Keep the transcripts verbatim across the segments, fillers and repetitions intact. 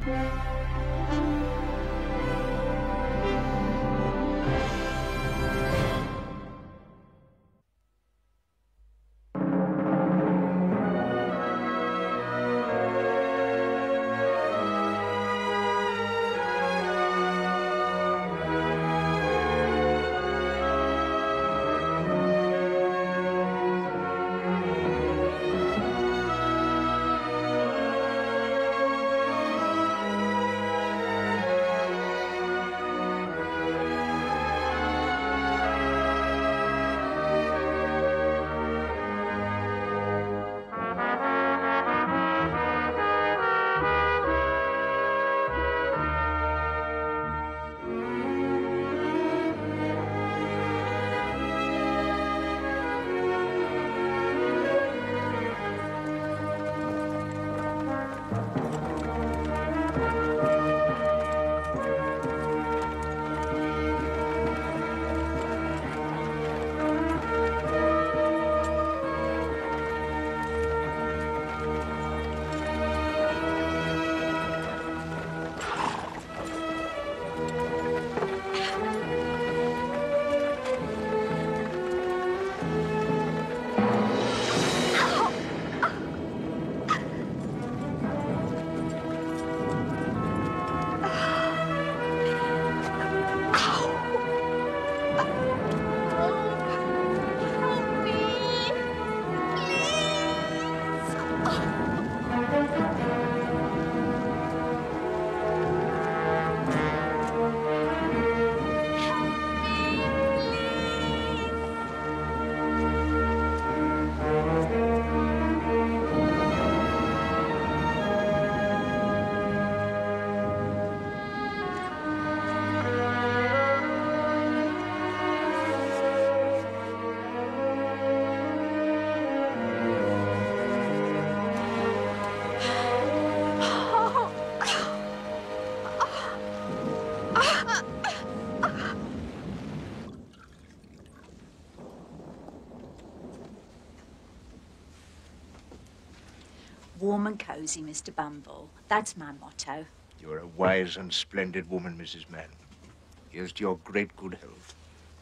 Warm and cosy, Mister Bumble. That's my motto. You're a wise and splendid woman, Missus Mann. Here's to your great good health.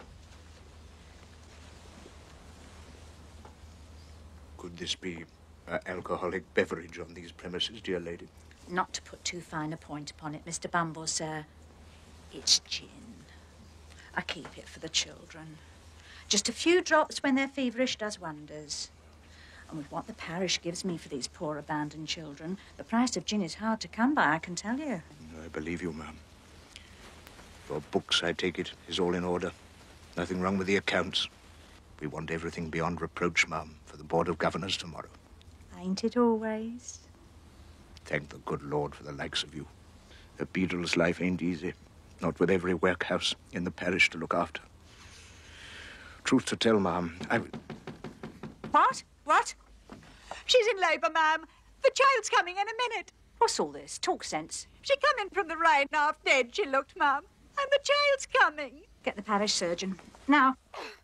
Could this be an alcoholic beverage on these premises, dear lady? Not to put too fine a point upon it, Mister Bumble, sir. It's gin. I keep it for the children. Just a few drops when they're feverish does wonders. And with what the parish gives me for these poor abandoned children, the price of gin is hard to come by, I can tell you. I believe you, ma'am. Your books, I take it, is all in order. Nothing wrong with the accounts. We want everything beyond reproach, ma'am, for the Board of Governors tomorrow. Ain't it always? Thank the good Lord for the likes of you. A beadle's life ain't easy, not with every workhouse in the parish to look after. Truth to tell, ma'am, I... What? What? She's in labour, ma'am. The child's coming in a minute. What's all this? Talk sense. She come in from the rain, half dead, she looked, ma'am. And the child's coming. Get the parish surgeon. Now.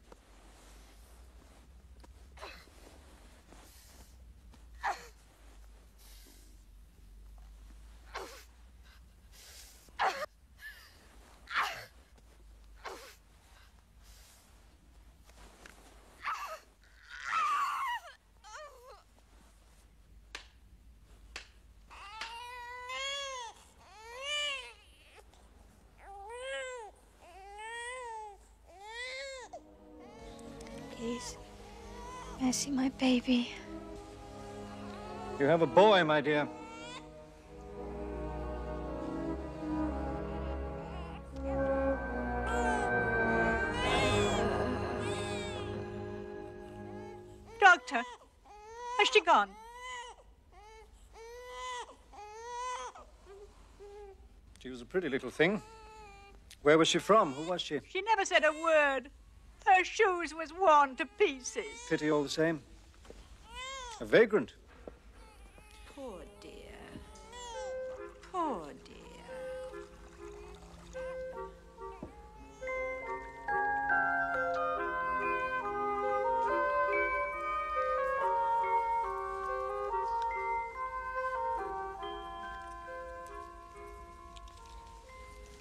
Please, may I see my baby? You have a boy, my dear. Doctor, has she gone? She was a pretty little thing. Where was she from? Who was she? She never said a word. Her shoes was worn to pieces. Pity all the same. A vagrant. Poor dear. Poor dear.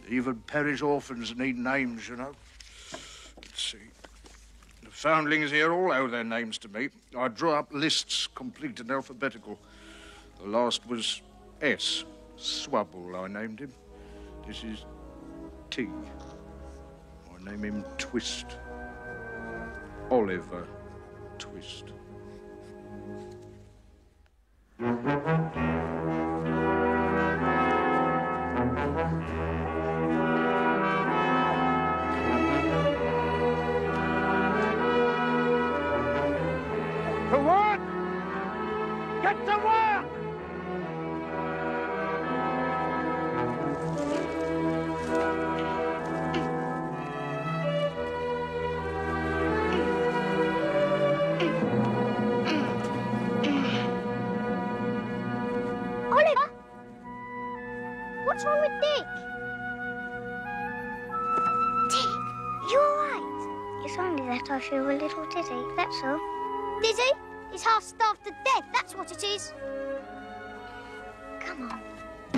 Even parish orphans need names, you know. Let's see. The foundlings here all owe their names to me. I draw up lists, complete and alphabetical. The last was S. Swabble, I named him. This is T. I name him Twist. Oliver Twist. To work! Get to work! Oliver? What's wrong with Dick? Dick, you all right? It's only that I feel a little dizzy, that's all. Dizzy? He's half starved to death, that's what it is. Come on.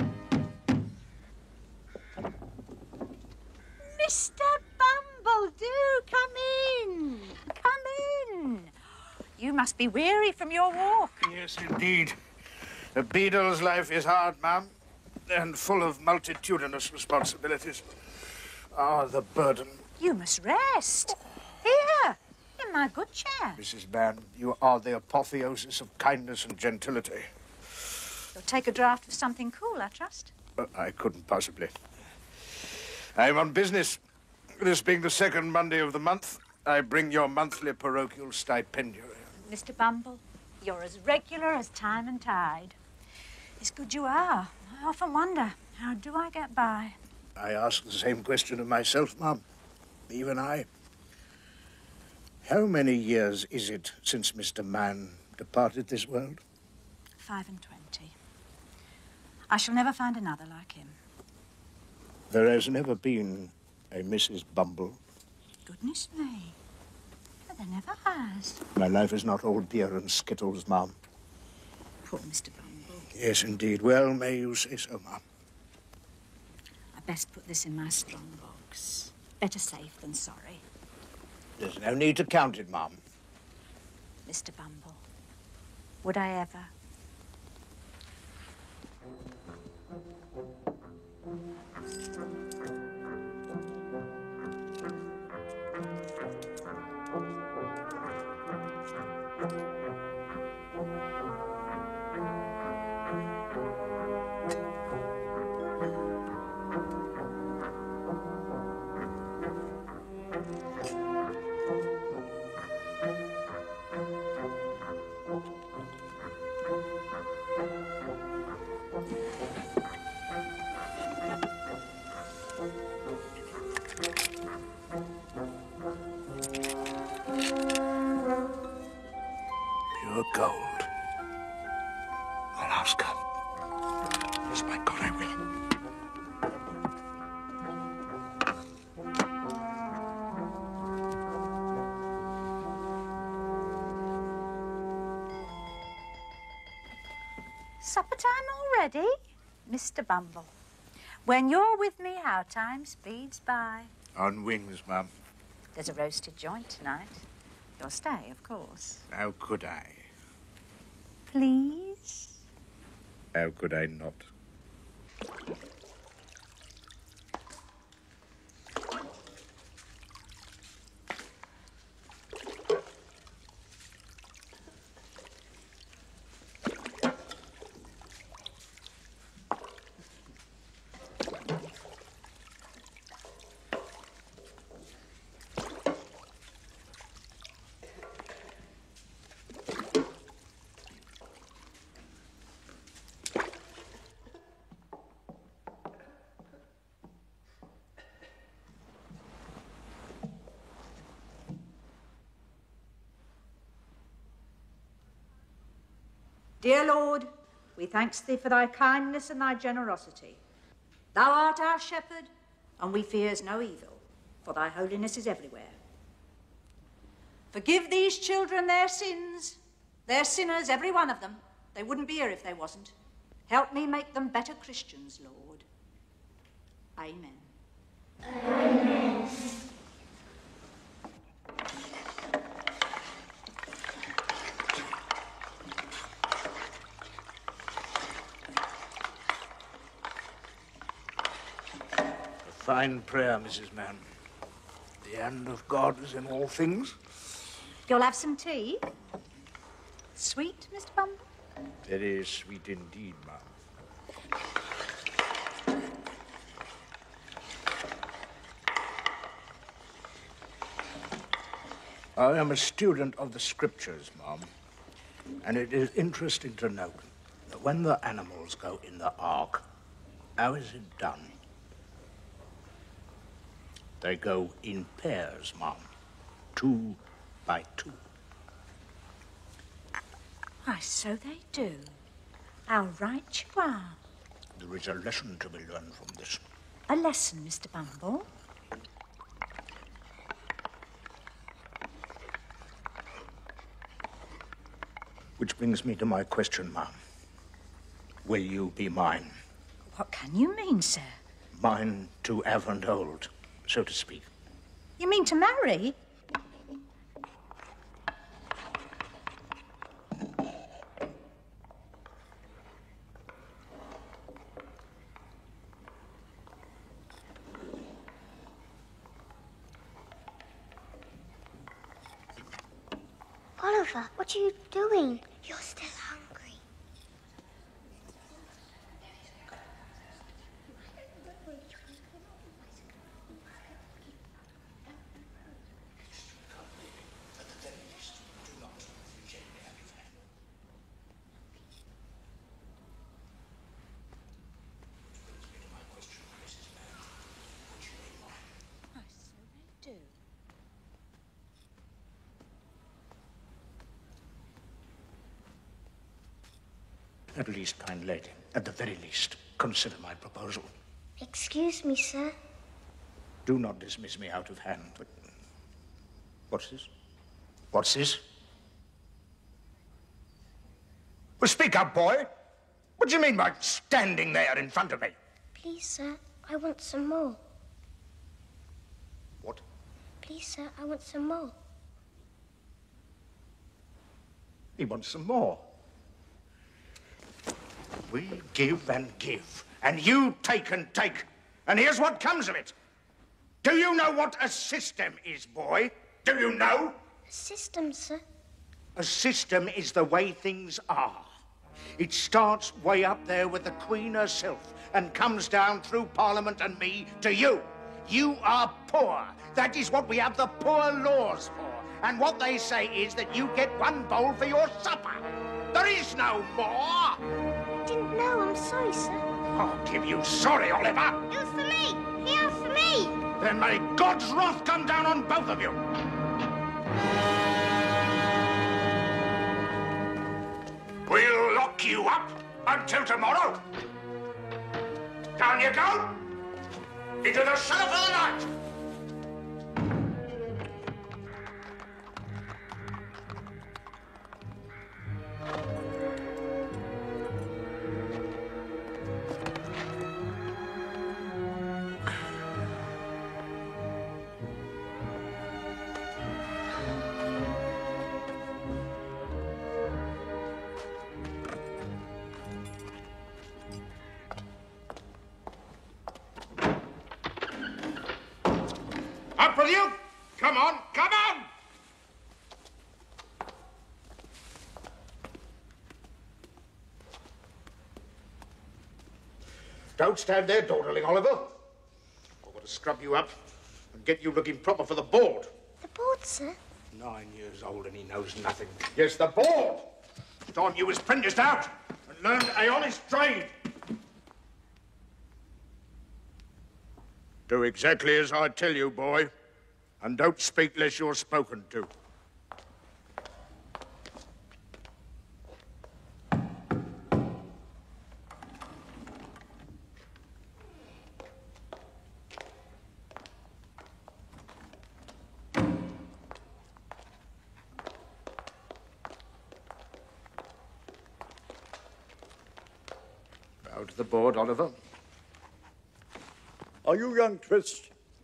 Mister Bumble, do come in. Come in. You must be weary from your walk. Yes, indeed. A beadle's life is hard, ma'am, and full of multitudinous responsibilities. Ah, the burden. You must rest. Here, in my good chair. Missus Mann, you are the apotheosis of kindness and gentility. You'll take a draught of something cool, I trust. But I couldn't possibly. I'm on business. This being the second Monday of the month, I bring your monthly parochial stipendium. Mister Bumble, you're as regular as time and tide. It's good you are. I often wonder, how do I get by? I ask the same question of myself, Mum. Even I. How many years is it since Mister Mann departed this world? Five and twenty. I shall never find another like him. There has never been a Missus Bumble. Goodness me. But there never has. My life is not all beer and skittles, Mum. Poor Mister Bumble. Yes, indeed. Well, may you say so, Mum. I best put this in my strong box. Better safe than sorry. There's no need to count it, Mum. Mister Bumble, would I ever? Pure gold. I'll ask her. Yes, by God, I will. Supper time already? Mister Bumble, when you're with me, how time speeds by. On wings, Mum. There's a roasted joint tonight. You'll stay, of course. How could I? Please? How could I not? Dear Lord, we thanks thee for thy kindness and thy generosity. Thou art our shepherd, and we fears no evil, for thy holiness is everywhere. Forgive these children their sins. They're sinners, every one of them. They wouldn't be here if they wasn't. Help me make them better Christians, Lord. Amen. Fine prayer, Missus Mann. The hand of God is in all things. You'll have some tea? Sweet, Mister Bumble? Very sweet indeed, ma'am. I am a student of the scriptures, ma'am, and it is interesting to note that when the animals go in the ark, how is it done? They go in pairs, ma'am, two by two. Why, so they do. How right you are. There is a lesson to be learned from this. A lesson, Mister Bumble? Which brings me to my question, ma'am. Will you be mine? What can you mean, sir? Mine to have and hold, so to speak. You mean to marry? Oliver, what are you doing? You're still hungry. Why, so they do. At least, kind lady, at the very least, consider my proposal. Excuse me, sir. Do not dismiss me out of hand, but... What's this? What's this? Well, speak up, boy. What do you mean by standing there in front of me? Please, sir, I want some more. What? Please, sir, I want some more. He wants some more. We give and give, and you take and take. And here's what comes of it. Do you know what a system is, boy? Do you know? A system, sir. A system is the way things are. It starts way up there with the Queen herself and comes down through Parliament and me to you. You are poor. That is what we have the poor laws for. And what they say is that you get one bowl for your supper. There is no more. I didn't know. I'm sorry, sir. I'll give you sorry, Oliver. It was for me. He asked for me. Then may God's wrath come down on both of you. We'll lock you up until tomorrow. Down you go. Into the cellar for the night. Up with you! Come on, come on! Don't stand there dawdling, Oliver. I want to scrub you up and get you looking proper for the board. The board, sir. Nine years old and he knows nothing. Yes, the board! It's time you was apprenticed out and learned a honest trade. Do exactly as I tell you, boy, and don't speak less you're spoken to. Bow to the board, Oliver. Are you young Twist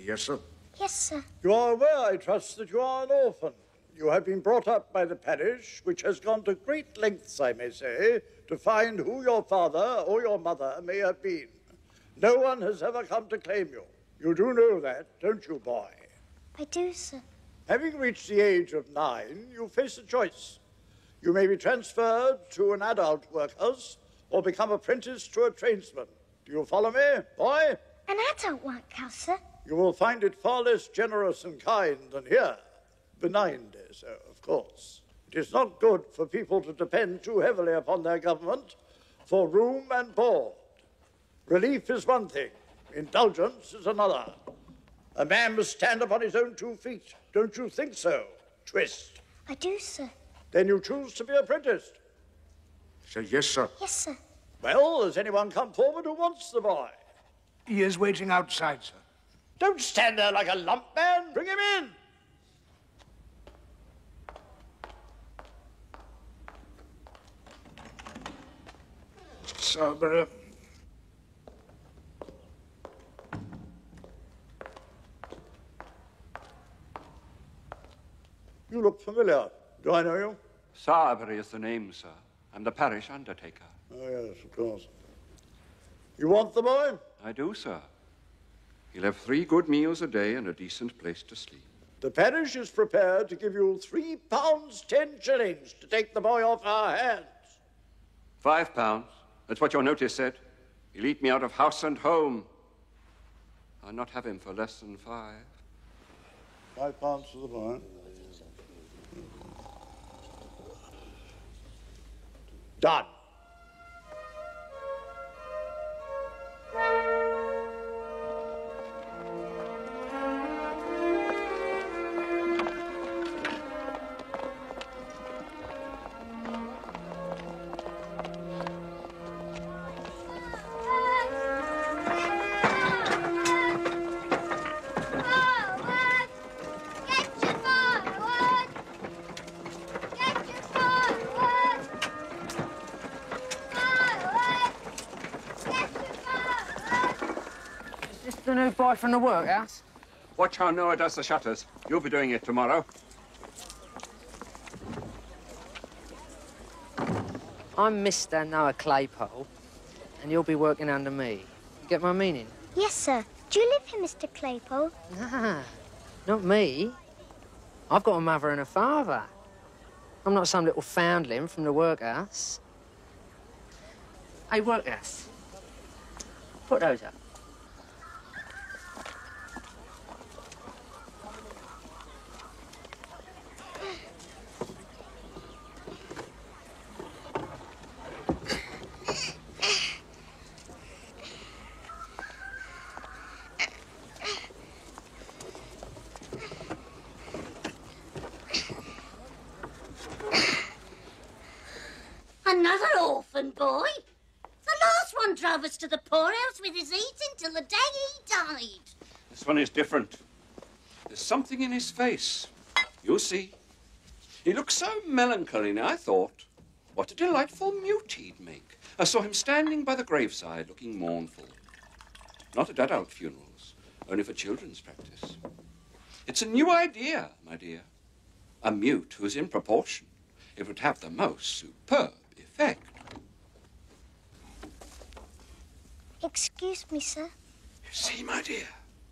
Yes, sir. Yes, sir. You are aware, I trust, that you are an orphan. You have been brought up by the parish, which has gone to great lengths, I may say, to find who your father or your mother may have been. No one has ever come to claim you. You do know that, don't you, boy? I do, sir. Having reached the age of nine, you face a choice. You may be transferred to an adult workhouse or become apprenticed to a tradesman. Do you follow me, boy? An adult workhouse, sir? You will find it far less generous and kind than here. Benignly so, of course. It is not good for people to depend too heavily upon their government for room and board. Relief is one thing, indulgence is another. A man must stand upon his own two feet. Don't you think so, Twist? I do, sir. Then you choose to be apprenticed. Say yes, sir. Yes, sir. Well, has anyone come forward who wants the boy? He is waiting outside, sir. Don't stand there like a lump man. Bring him in. Scarborough. You look familiar. Do I know you? Sarbury is the name, sir. I'm the parish undertaker. Oh, yes, of course. You want the boy? I do, sir. He'll have three good meals a day and a decent place to sleep. The parish is prepared to give you three pounds ten shillings to take the boy off our hands. Five pounds. That's what your notice said. He'll eat me out of house and home. I'll not have him for less than five. Five pounds for the boy. Done. The new boy from the workhouse? Watch how Noah does the shutters. You'll be doing it tomorrow. I'm Mister Noah Claypole, and you'll be working under me. You get my meaning? Yes, sir. Do you live here, Mister Claypole? Nah, not me. I've got a mother and a father. I'm not some little foundling from the workhouse. Hey, workhouse. Put those up. Another orphan boy? The last one drove us to the poorhouse with his eating till the day he died. This one is different. There's something in his face. You'll see. He looks so melancholy now, I thought. What a delightful mute he'd make. I saw him standing by the graveside looking mournful. Not at adult funerals, only for children's practice. It's a new idea, my dear. A mute who's in proportion. It would have the most superb effect. Excuse me, sir. You see, my dear.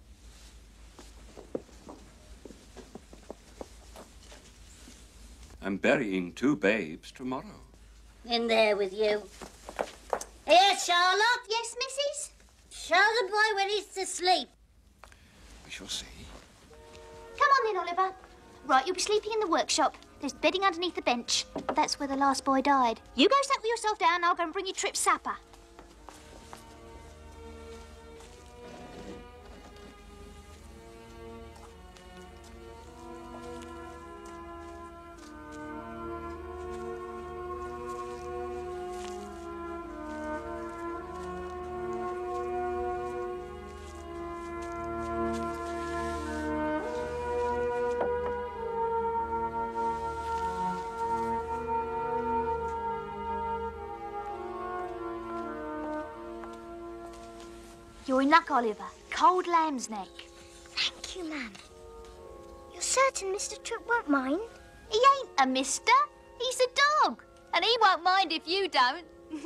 I'm burying two babes tomorrow. In there with you. Here, Charlotte. Yes, missus? Show the boy where he's to sleep. We shall see. Come on then, Oliver. Right, you'll be sleeping in the workshop. There's bedding underneath the bench. That's where the last boy died. You go settle yourself down, I'll go and bring you Trip's supper. You're in luck, Oliver. Cold lamb's neck. you, ma'am. You're certain Mister Tripp won't mind? He ain't a mister. He's a dog. And he won't mind if you don't.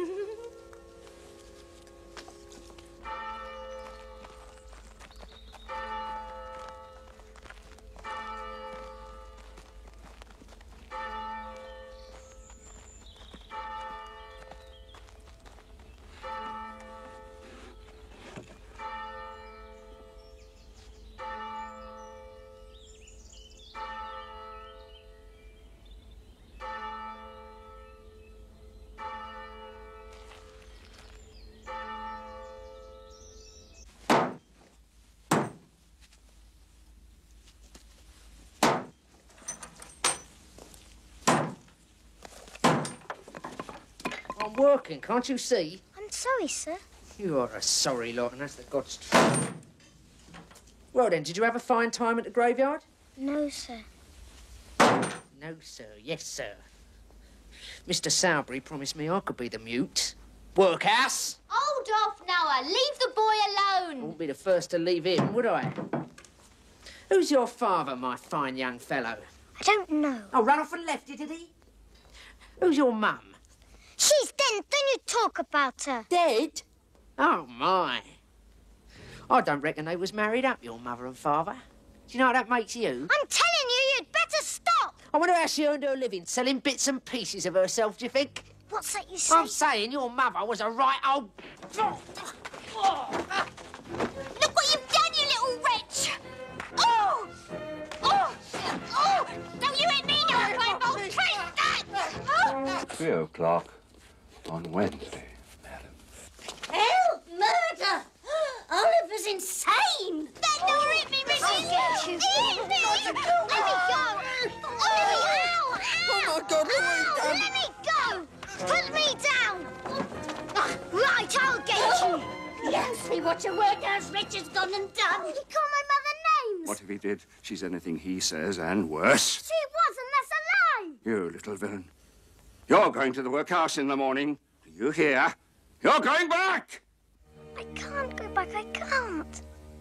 I'm working, can't you see? I'm sorry, sir. You are a sorry lot, and that's the God's truth. Well then, did you have a fine time at the graveyard? No, sir. No, sir. Yes, sir. Mister Sowerbury promised me I could be the mute. Workhouse! Hold off, Noah. Leave the boy I alone. wouldn't be the first to leave him, would I? Who's your father, my fine young fellow? I don't know. Oh, run off and left you, did he? Who's your mum? She's dead. Don't you talk about her. Dead? Oh, my. I don't reckon they was married up, your mother and father. Do you know what that makes you? I'm telling you, you'd better stop. I wonder how she earned her living, selling bits and pieces of herself, do you think? What's that you say? I'm saying your mother was a right old... Look what you've done, you little wretch. Oh! Oh! Oh! Don't you hit me, Noah, Rainbow. Take that! Oh! Three o'clock on Wednesday, madam. Help! Murder! Oliver's insane! That Noah hit me, Missy! I'll get you. He hit me! Let me go! Oh, ow! Oh, my God, Ow! Let me go! Put me down! Right, I'll get you! You see what your workhouse wretch has gone and done? He called my mother names! What if he did? She's anything he says and worse. She wasn't, that's a lie! You little villain. You're going to the workhouse in the morning. Do you hear? You're going back! I can't go back. I can't.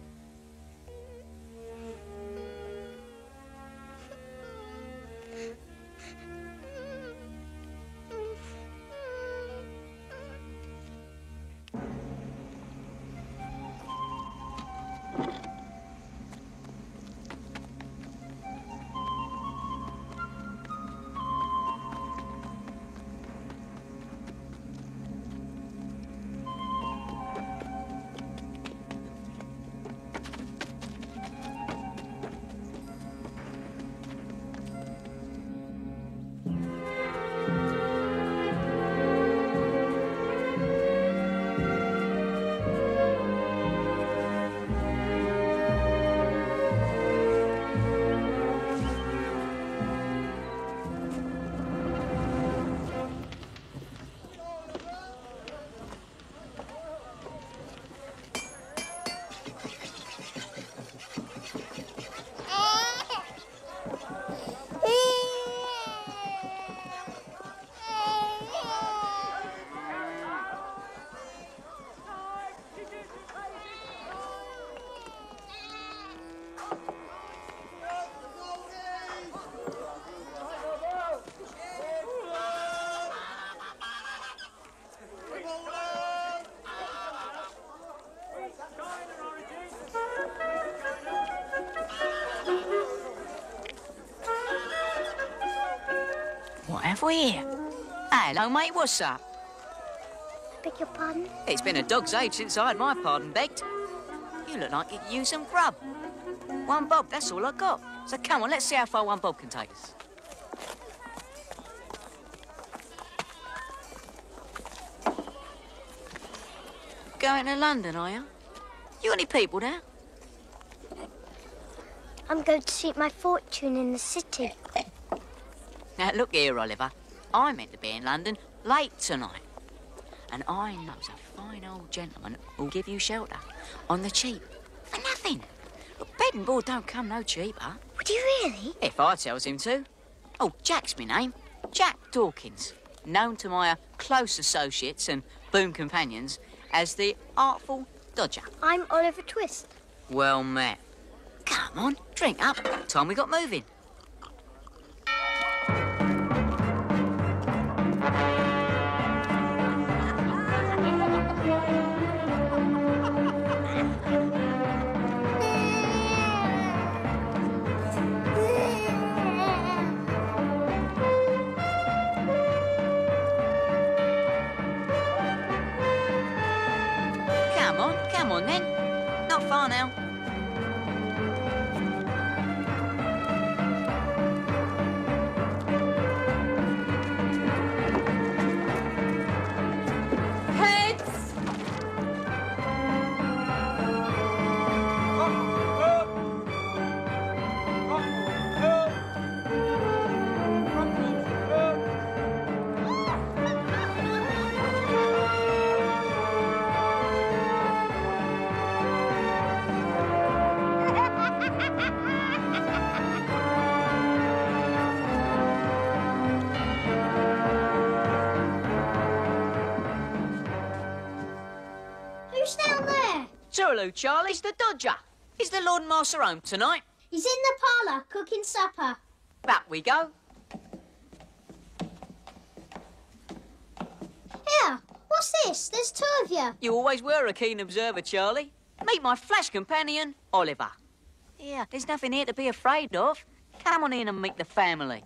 What have we here? Hello, mate, what's up? Beg your pardon? It's been a dog's age since I had my pardon begged. You look like you could use some grub. One bob, that's all I got. So come on, let's see how far one bob can take us. Going to London, are you? You got any people there? I'm going to seek my fortune in the city. Now, look here, Oliver. I meant to be in London late tonight. And I knows a fine old gentleman who'll give you shelter on the cheap. For nothing. Look, bed and board don't come no cheaper. Would you really? If I tells him to. Oh, Jack's my name. Jack Dawkins. Known to my uh, close associates and boon companions as the Artful Dodger. I'm Oliver Twist. Well met. Come on, drink up. Time we got moving. Come on, come on then. Not far now. Heads! Who's down there? Tooraloo, Charlie's the Dodger. Is the Lord and Master home tonight? He's in the parlour cooking supper. Back we go. Here, what's this? There's two of you. You always were a keen observer, Charlie. Meet my flash companion, Oliver. Yeah, there's nothing here to be afraid of. Come on in and meet the family.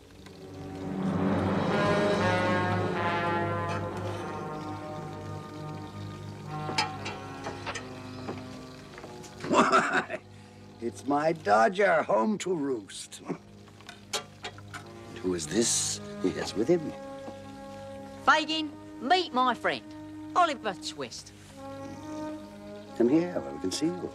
Why, it's my Dodger home to roost. And who is this he has with him? Fagin, meet my friend, Oliver Twist. Come here where we can see you.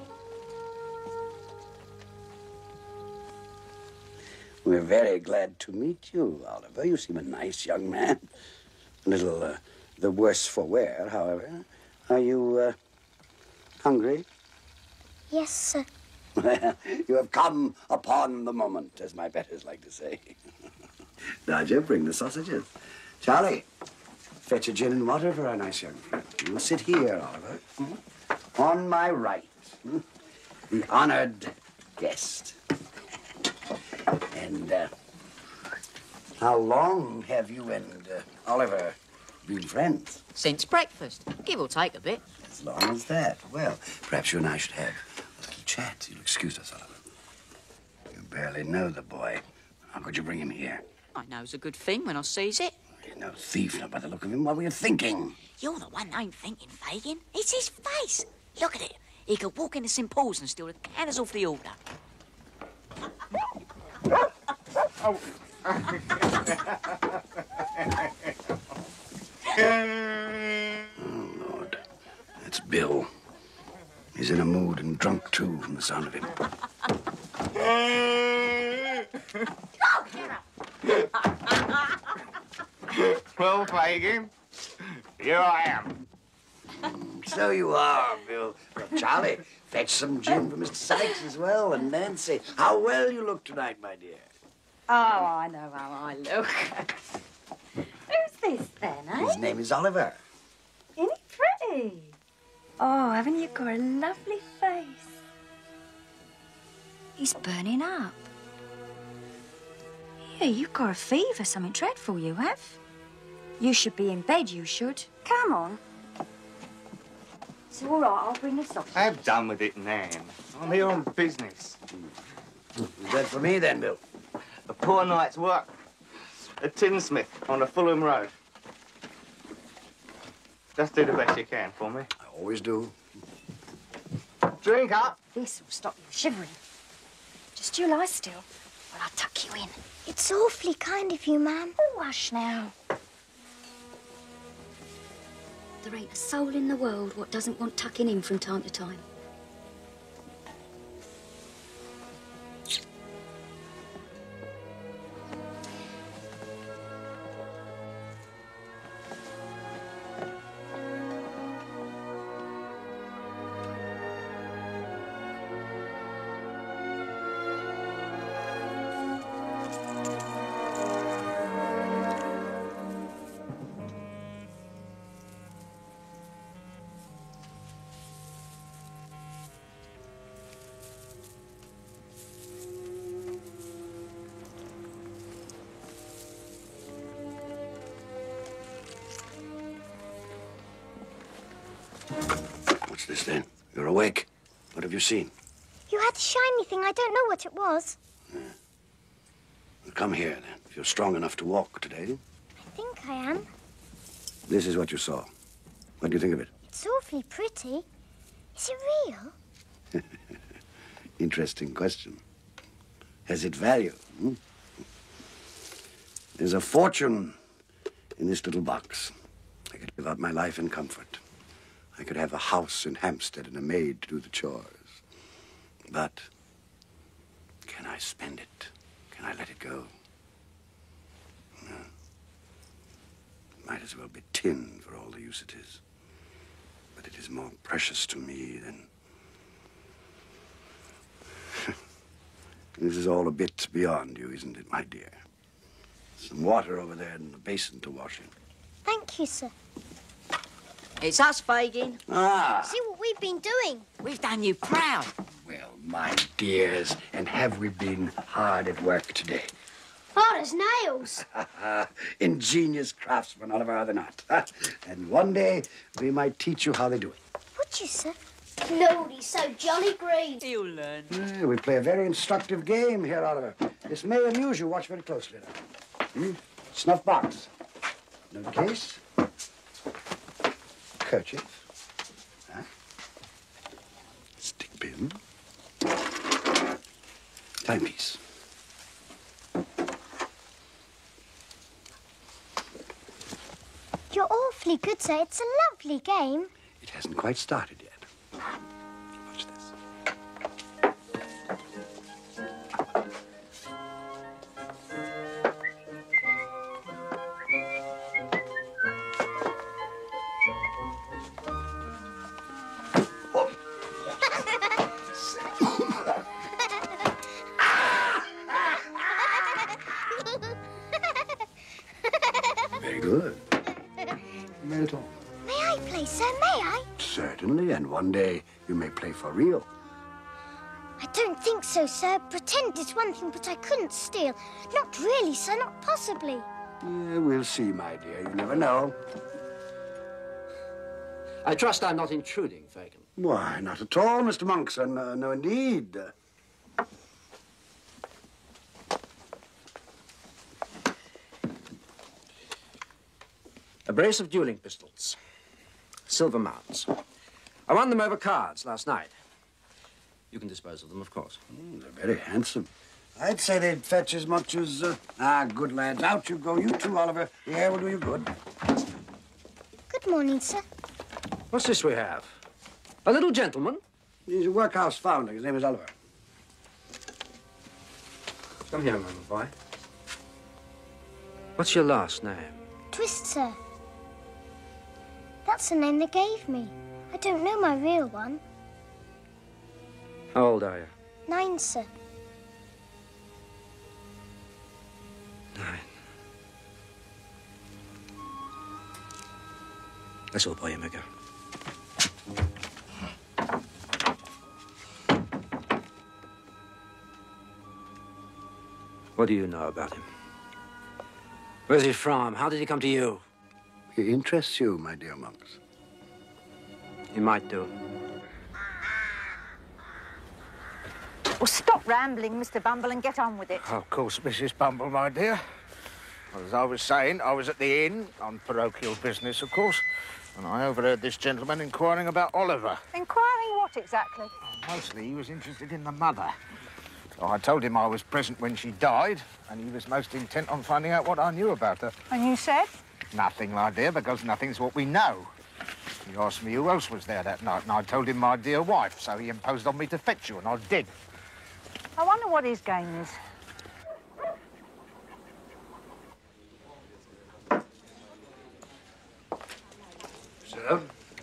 We're very glad to meet you, Oliver. You seem a nice young man. A little uh, the worse for wear, however. Are you uh, hungry? Yes, sir. Well, you have come upon the moment, as my betters like to say. Dodger, bring the sausages. Charlie, fetch a gin and water for our nice young friend. You will sit here, Oliver. Hmm? On my right, hmm? the honored guest. And uh, how long have you and uh, Oliver been friends? Since breakfast, give or take a bit. As long as that. Well, perhaps you and I should have a little chat. You'll excuse us, Oliver. You barely know the boy. How could you bring him here? I know's a good thing when I sees it. He's no thief, not by the look of him. What were you thinking? You're the one that ain't thinking, Fagin. It's his face. Look at it. He could walk into Saint Paul's and steal the cannons off the altar. Oh. Oh, Lord. That's Bill. He's in a mood and drunk, too, from the sound of him. Well, Fagin, here I am. So you are, Bill. Well, Charlie, fetch some gin for Mister Sykes as well. And Nancy, how well you look tonight, my dear. Oh, I know how I look. Who's this then, eh? His name is Oliver. Isn't he pretty? Oh, haven't you got a lovely face? He's burning up. Yeah, you've got a fever, something dreadful you have. You should be in bed, you should. Come on. It's all right, I'll bring the sausage. Have done with it, Nan. I'm here on business. Is that for me, then, Bill? A poor night's work. A tinsmith on the Fulham Road. Just do the best you can for me. I always do. Drink up. This'll stop you shivering. Just you lie still while I tuck you in. It's awfully kind of you, ma'am. Oh, hush now. There ain't a soul in the world what doesn't want tucking in from time to time. this, then? You're awake. What have you seen? You had a shiny thing. I don't know what it was. Yeah. Well, come here, then, if you're strong enough to walk today. I think I am. This is what you saw. What do you think of it? It's awfully pretty. Is it real? Interesting question. Has it value? Hmm? There's a fortune in this little box. I could live out my life in comfort. I could have a house in Hampstead and a maid to do the chores. But can I spend it? Can I let it go? No. It might as well be tin for all the use it is. But it is more precious to me than... This is all a bit beyond you, isn't it, my dear? Some water over there in the basin to wash in. Thank you, sir. It's us, Fagin. Ah. See what we've been doing. We've done you proud. Well, my dears, and have we been hard at work today? Hard as nails. Ingenious craftsmen, Oliver, are they not? And one day, we might teach you how they do it. Would you, sir? Lord, he's so jolly green. You'll learn. Yeah, we play a very instructive game here, Oliver. This may amuse you. Watch very closely now. Hmm? Snuff box. Note case. Kerchief. Huh? Stick pin. Timepiece. You're awfully good, sir. It's a lovely game. It hasn't quite started yet. Watch this. Very good. You made it all. May I play, sir? May I? Certainly, and one day you may play for real. I don't think so, sir. Pretend is one thing, but I couldn't steal. Not really, sir. Not possibly. Yeah, we'll see, my dear. You never know. I trust I'm not intruding, Fagin. Why, not at all, Mister Monkson. Uh, no, indeed. A brace of dueling pistols. Silver mounts. I won them over cards last night. You can dispose of them, of course. Mm, they're very handsome. I'd say they'd fetch as much as... Uh... Ah, good lads. Out you go. You too, Oliver. The air will do you good. Good morning, sir. What's this we have? A little gentleman? He's a workhouse founder. His name is Oliver. Come here a moment, boy. What's your last name? Twist, sir. That's the name they gave me. I don't know my real one. How old are you? Nine, sir. Nine. That's all, boy. You may go. What do you know about him? Where's he from? How did he come to you? He interests you, my dear Monks. He might do. Well, stop rambling, Mister Bumble, and get on with it. Of course, Missus Bumble, my dear. As I was saying, I was at the inn on parochial business, of course, and I overheard this gentleman inquiring about Oliver. Inquiring what exactly? Mostly, he was interested in the mother. So I told him I was present when she died, and he was most intent on finding out what I knew about her. And you said? Nothing, my dear, because nothing's what we know. He asked me who else was there that night, and I told him my dear wife, so he imposed on me to fetch you, and I did. I wonder what his game is. So?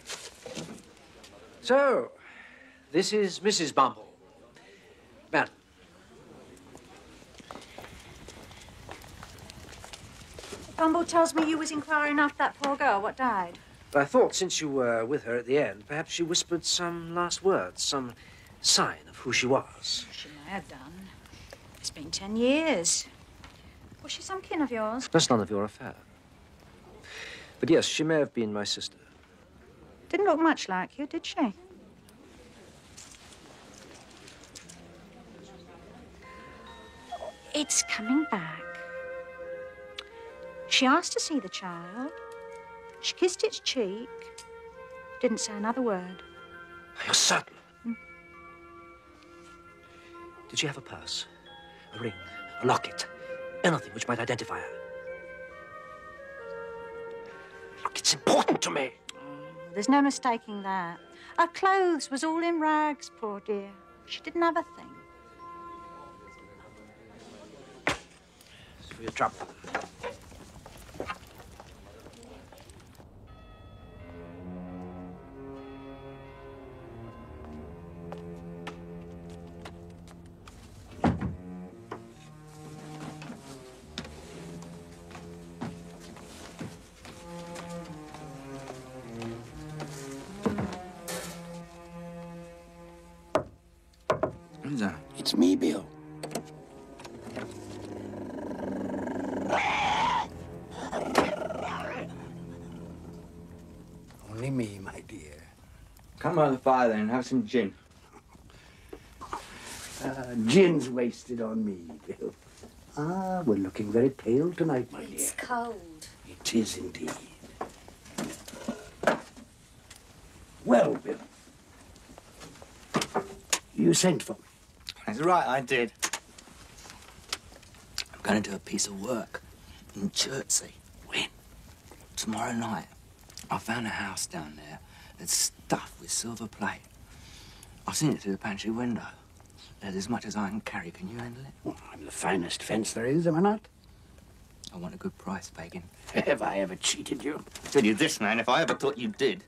So, this is Missus Bumble. Madam. Bumble tells me you was inquiring after that poor girl what died. I thought since you were with her at the end, perhaps she whispered some last words, some sign of who she was. She may have done. It's been ten years. Was she some kin of yours? That's none of your affair. But yes, she may have been my sister. Didn't look much like you, did she? It's coming back. She asked to see the child. She kissed its cheek. Didn't say another word. You're certain? Hmm? Did she have a purse, a ring, a locket, anything which might identify her? Look, it's important to me. Oh, there's no mistaking that. Her clothes was all in rags, poor dear. She didn't have a thing. It's for your trouble. Who's that? It's me, Bill. Only me, my dear. Come by the fire then and have some gin. Uh, gin's wasted on me, Bill. Ah, we're looking very pale tonight, my dear. It's cold. It is indeed. Well, Bill. You sent for me. That's right, I did. I'm going to do a piece of work in Chertsey. When? Tomorrow night. I found a house down there that's stuffed with silver plate. I've seen it through the pantry window. There's as much as I can carry. Can you handle it? Well, I'm the finest fence there is, am I not? I want a good price, Fagin. Have I ever cheated you? I'll tell you this, man, if I ever thought you did.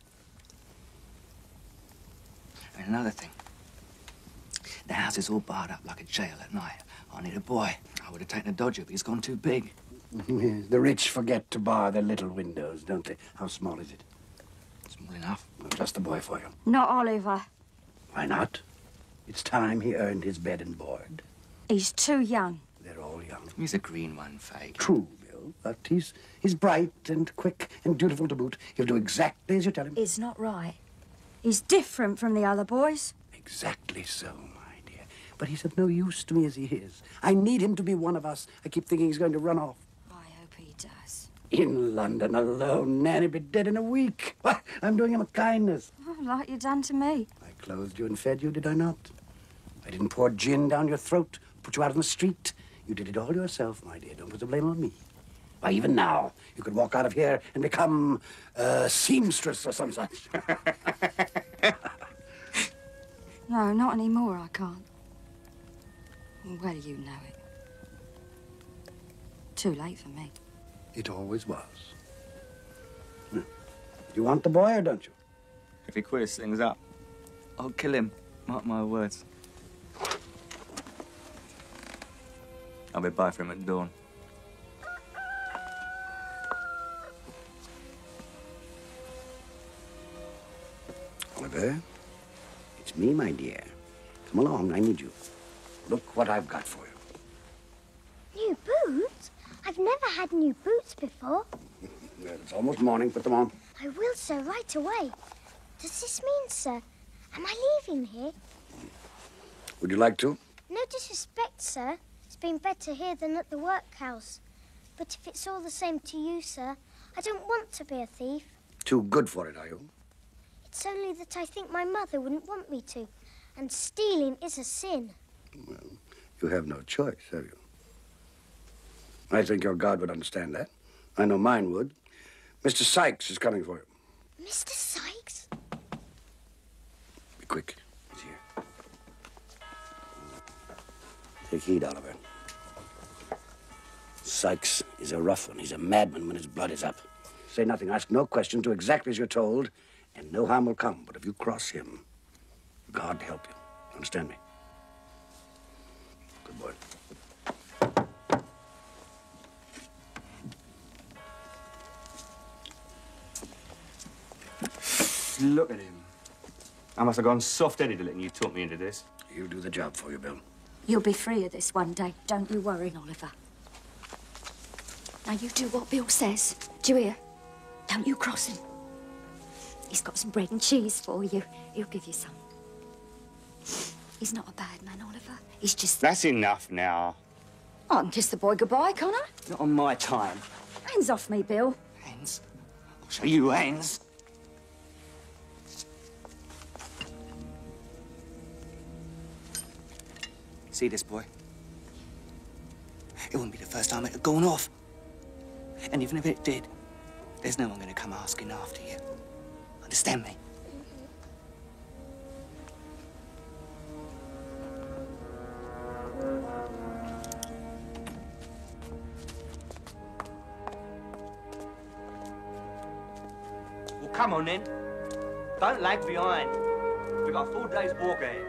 And another thing. The house is all barred up like a jail at night. I need a boy. I would have taken a Dodger, but he's gone too big. Yes, the rich forget to bar their little windows, don't they? How small is it? Small enough. Well, just the boy for you. Not Oliver. Why not? It's time he earned his bed and board. He's too young. They're all young. He's a green one, Fag. True, Bill, but he's, he's bright and quick and dutiful to boot. He'll do exactly as you tell him. It's not right. He's different from the other boys. Exactly so, my dear. But he's of no use to me as he is. I need him to be one of us. I keep thinking he's going to run off. I hope he does. In London alone, Nanny, be dead in a week. Why, I'm doing him a kindness. Oh, like you done to me. I clothed you and fed you, did I not? I didn't pour gin down your throat, put you out on the street. You did it all yourself, my dear. Don't put the blame on me. Why, even now, you could walk out of here and become a seamstress or some such. No, not anymore, I can't. Well, you know it. Too late for me. It always was. You want the boy or don't you? If he queers things up, I'll kill him. Mark my words. I'll be by for him at dawn. Oliver, it's me, my dear. Come along, I need you. Look what I've got for you. New boots? I've never had new boots before. Well, it's almost morning. Put them on. I will, sir, right away. Does this mean, sir, am I leaving here? Would you like to? No disrespect, sir. It's been better here than at the workhouse. But if it's all the same to you, sir, I don't want to be a thief. Too good for it, are you? It's only that I think my mother wouldn't want me to. And stealing is a sin. Well, you have no choice, have you? I think your God would understand that. I know mine would. Mister Sykes is coming for you. Mister Sykes? Be quick. He's here. Take heed, Oliver. Sykes is a rough one. He's a madman when his blood is up. Say nothing. Ask no questions. Do exactly as you're told, and no harm will come. But if you cross him, God help you. Understand me? Good boy. Look at him. I must have gone soft-headed letting you talk me into this. He'll do the job for you, Bill. You'll be free of this one day. Don't you worry, Oliver. Now you do what Bill says. Do you hear? Don't you cross him. He's got some bread and cheese for you. He'll give you some. He's not a bad man, Oliver. He's just... That's enough now. I can kiss the boy goodbye, can't I? Not on my time. Hands off me, Bill. Hands? I'll show you hands. See this boy? It wouldn't be the first time it had gone off. And even if it did, there's no one going to come asking after you. Understand me? Well, come on then. Don't lag behind. We've got four days walk ahead.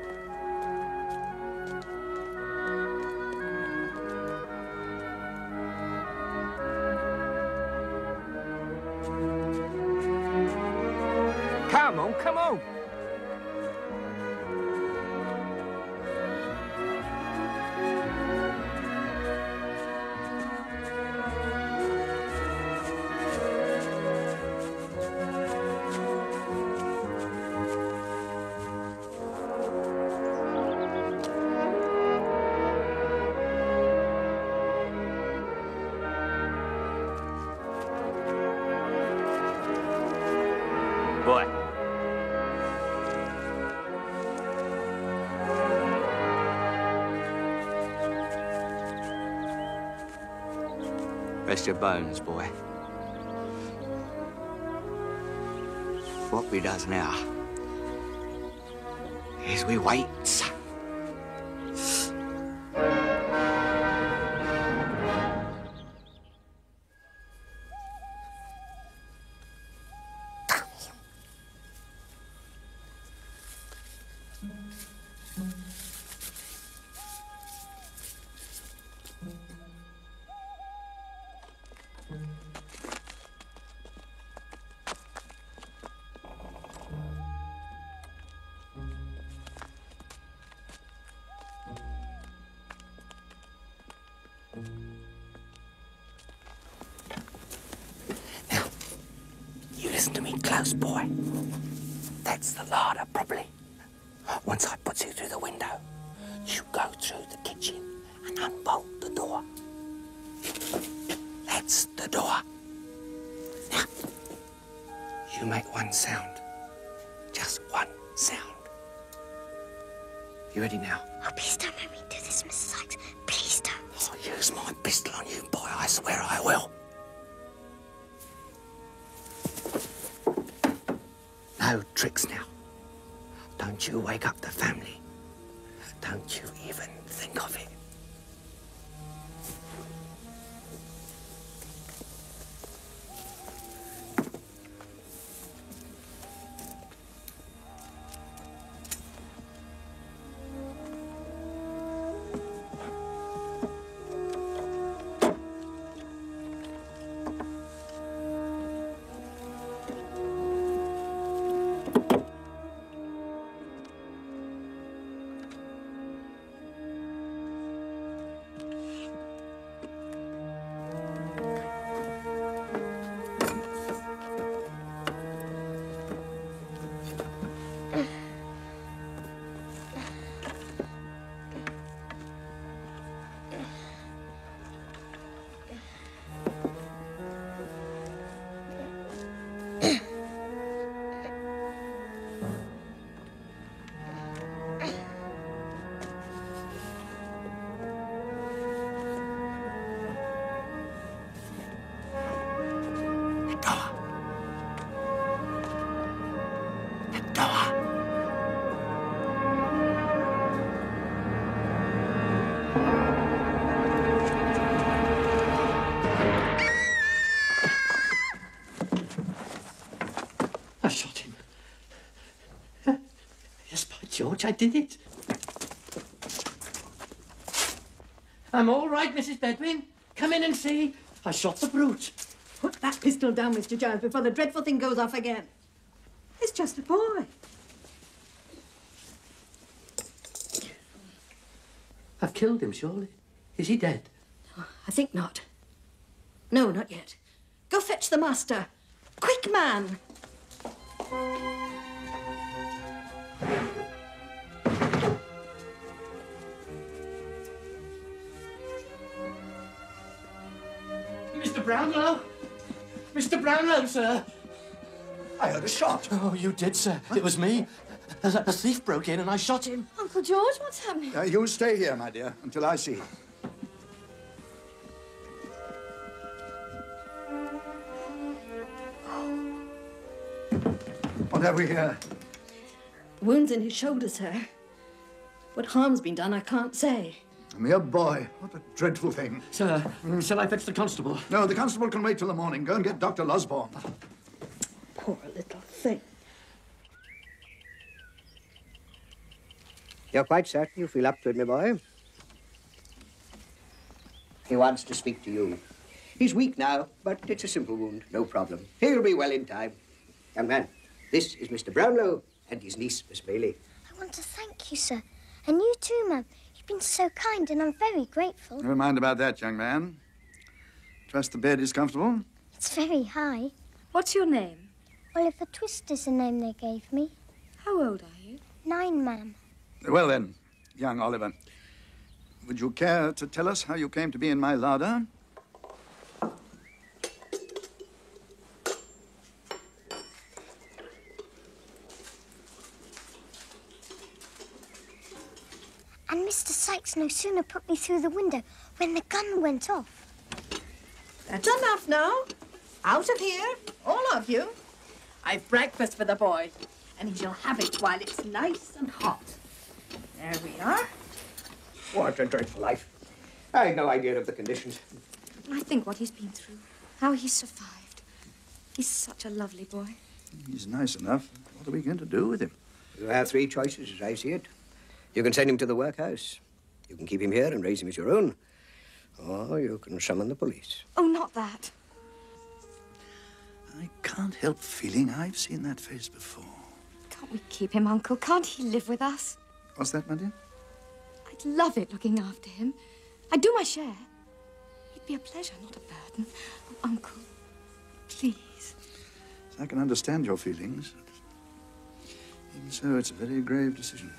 Come on, come on. Boy. Rest your bones, boy. What we does now is we waits. Now, you listen to me close, boy. That's the larder, probably. Once I put you through the window, you go through the kitchen and unbolt the door. That's the door. Now, you make one sound. Just one sound. You ready now? Oh, please don't make me do this, Missus Sykes. Please don't. I'll use my pistol on you, boy. I swear I will. No tricks now. Don't you wake up the family. Don't you even think of it. I shot him. Yes, by George, I did it. I'm all right, Missus Bedwin. Come in and see. I shot the brute. Put that pistol down, Mister Jones, before the dreadful thing goes off again. It's just a boy. I've killed him, surely. Is he dead? Oh, I think not. No, not yet. Go fetch the master. Quick, man! Brownlow? Mister Brownlow, sir? I heard a shot. Oh, you did, sir. It was me. A, a thief broke in and I shot him. Uncle George, what's happening? Uh, you stay here, my dear, until I see. What have we here? Wounds in his shoulder, sir. What harm's been done, I can't say. A mere boy. What a dreadful thing. Sir, mm, shall I fetch the constable? No, the constable can wait till the morning. Go and get Doctor Losborne. Poor little thing. You're quite certain you feel up to it, my boy? He wants to speak to you. He's weak now, but it's a simple wound. No problem. He'll be well in time. Young man, this is Mister Brownlow and his niece, Miss Bailey. I want to thank you, sir. And you too, ma'am. You've been so kind and I'm very grateful. Never mind about that, young man. Trust the bed is comfortable? It's very high. What's your name? Oliver Twist is the name they gave me. How old are you? Nine, ma'am. Well then, young Oliver, would you care to tell us how you came to be in my larder? And Mister Sykes no sooner put me through the window when the gun went off. That's enough now. Out of here, all of you. I've breakfast for the boy, and he shall have it while it's nice and hot. There we are. What a dreadful life. I had no idea of the conditions. I think what he's been through, how he survived. He's such a lovely boy. He's nice enough. What are we going to do with him? You have three choices, as I see it. You can send him to the workhouse. You can keep him here and raise him as your own. Or you can summon the police. Oh, not that. I can't help feeling I've seen that face before. Can't we keep him, Uncle? Can't he live with us? What's that, my dear? I'd love it looking after him. I'd do my share. He'd be a pleasure, not a burden. Oh, Uncle, please. I can understand your feelings. Even so, it's a very grave decision.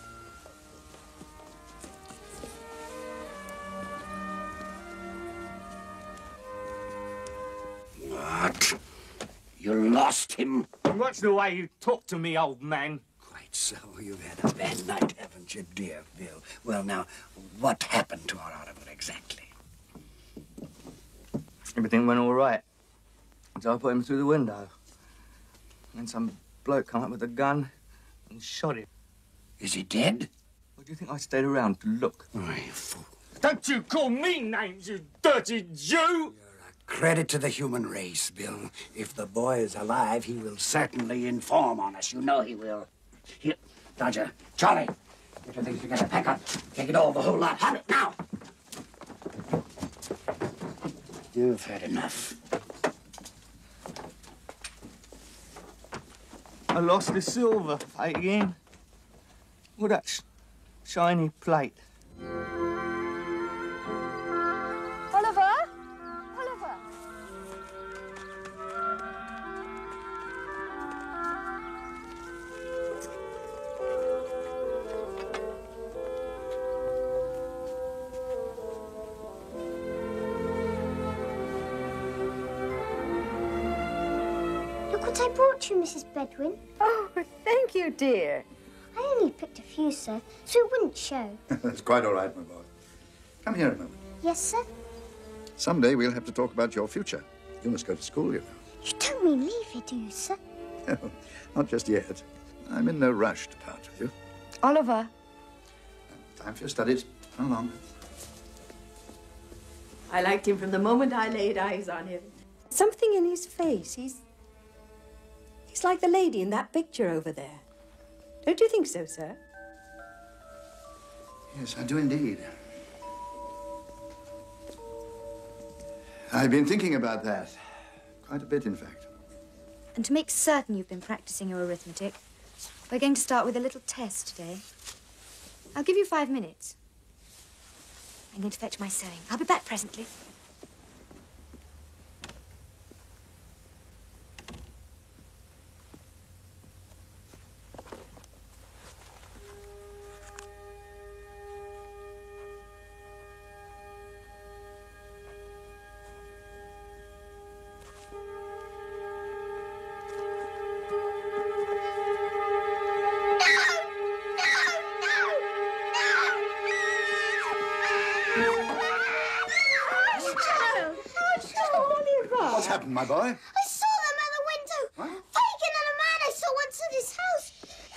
What? You lost him? What's the way you talk to me, old man? Quite so. You've had a bad night, haven't you, dear Bill? Well, now, what happened to our Oliver exactly? Everything went all right. So I put him through the window. And then some bloke come up with a gun and shot him. Is he dead? What do you think I stayed around to look? Oh, you fool. Don't you call me names, you dirty Jew! Credit to the human race, Bill. If the boy is alive, he will certainly inform on us. You know he will. Here, Dodger, Charlie, get your things together, pack up. Take it all, the whole lot. Have it now. You've had enough. I lost the silver plate again. Well, that sh shiny plate. Oliver? Oliver? Look what I brought you, Missus Bedwin. Oh, thank you, dear. I only picked a few, sir, so it wouldn't show. That's quite all right, my boy. Come here a moment. Yes, sir? Someday we'll have to talk about your future. You must go to school, you know. You don't mean leave here, do you, sir? No, not just yet. I'm in no rush to part with you. Oliver. Time for your studies. Come along. I liked him from the moment I laid eyes on him. Something in his face. He's... He's like the lady in that picture over there. Don't you think so, sir? Yes, I do indeed. I've been thinking about that. Quite a bit, in fact. And to make certain you've been practicing your arithmetic, we're going to start with a little test today. I'll give you five minutes. I'm going to fetch my sewing. I'll be back presently. my boy? I saw them at the window. What? Fagin and a man I saw once at his house.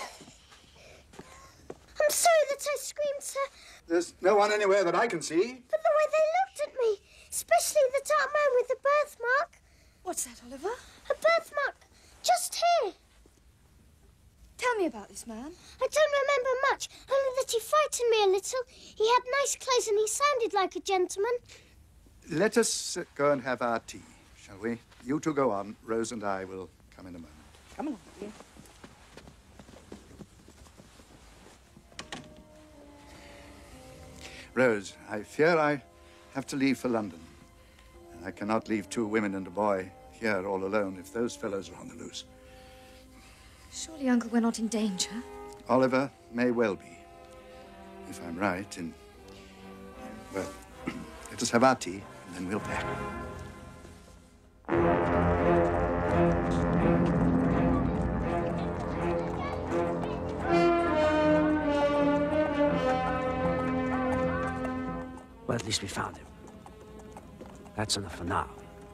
I'm sorry that I screamed, sir, There's no one anywhere that I can see. but the way they looked at me, especially the dark man with the birthmark. What's that, Oliver? A birthmark, just here. Tell me about this man. I don't remember much, only that he frightened me a little. He had nice clothes and he sounded like a gentleman. Let us uh, go and have our tea, shall we? You two go on. Rose and I will come in a moment. Come along, dear. Rose, I fear I have to leave for London. I cannot leave two women and a boy here all alone if those fellows are on the loose. Surely, Uncle, we're not in danger. Oliver may well be. If I'm right in... Well, let us have our tea and then we'll pack. Well, at least we found him. That's enough for now.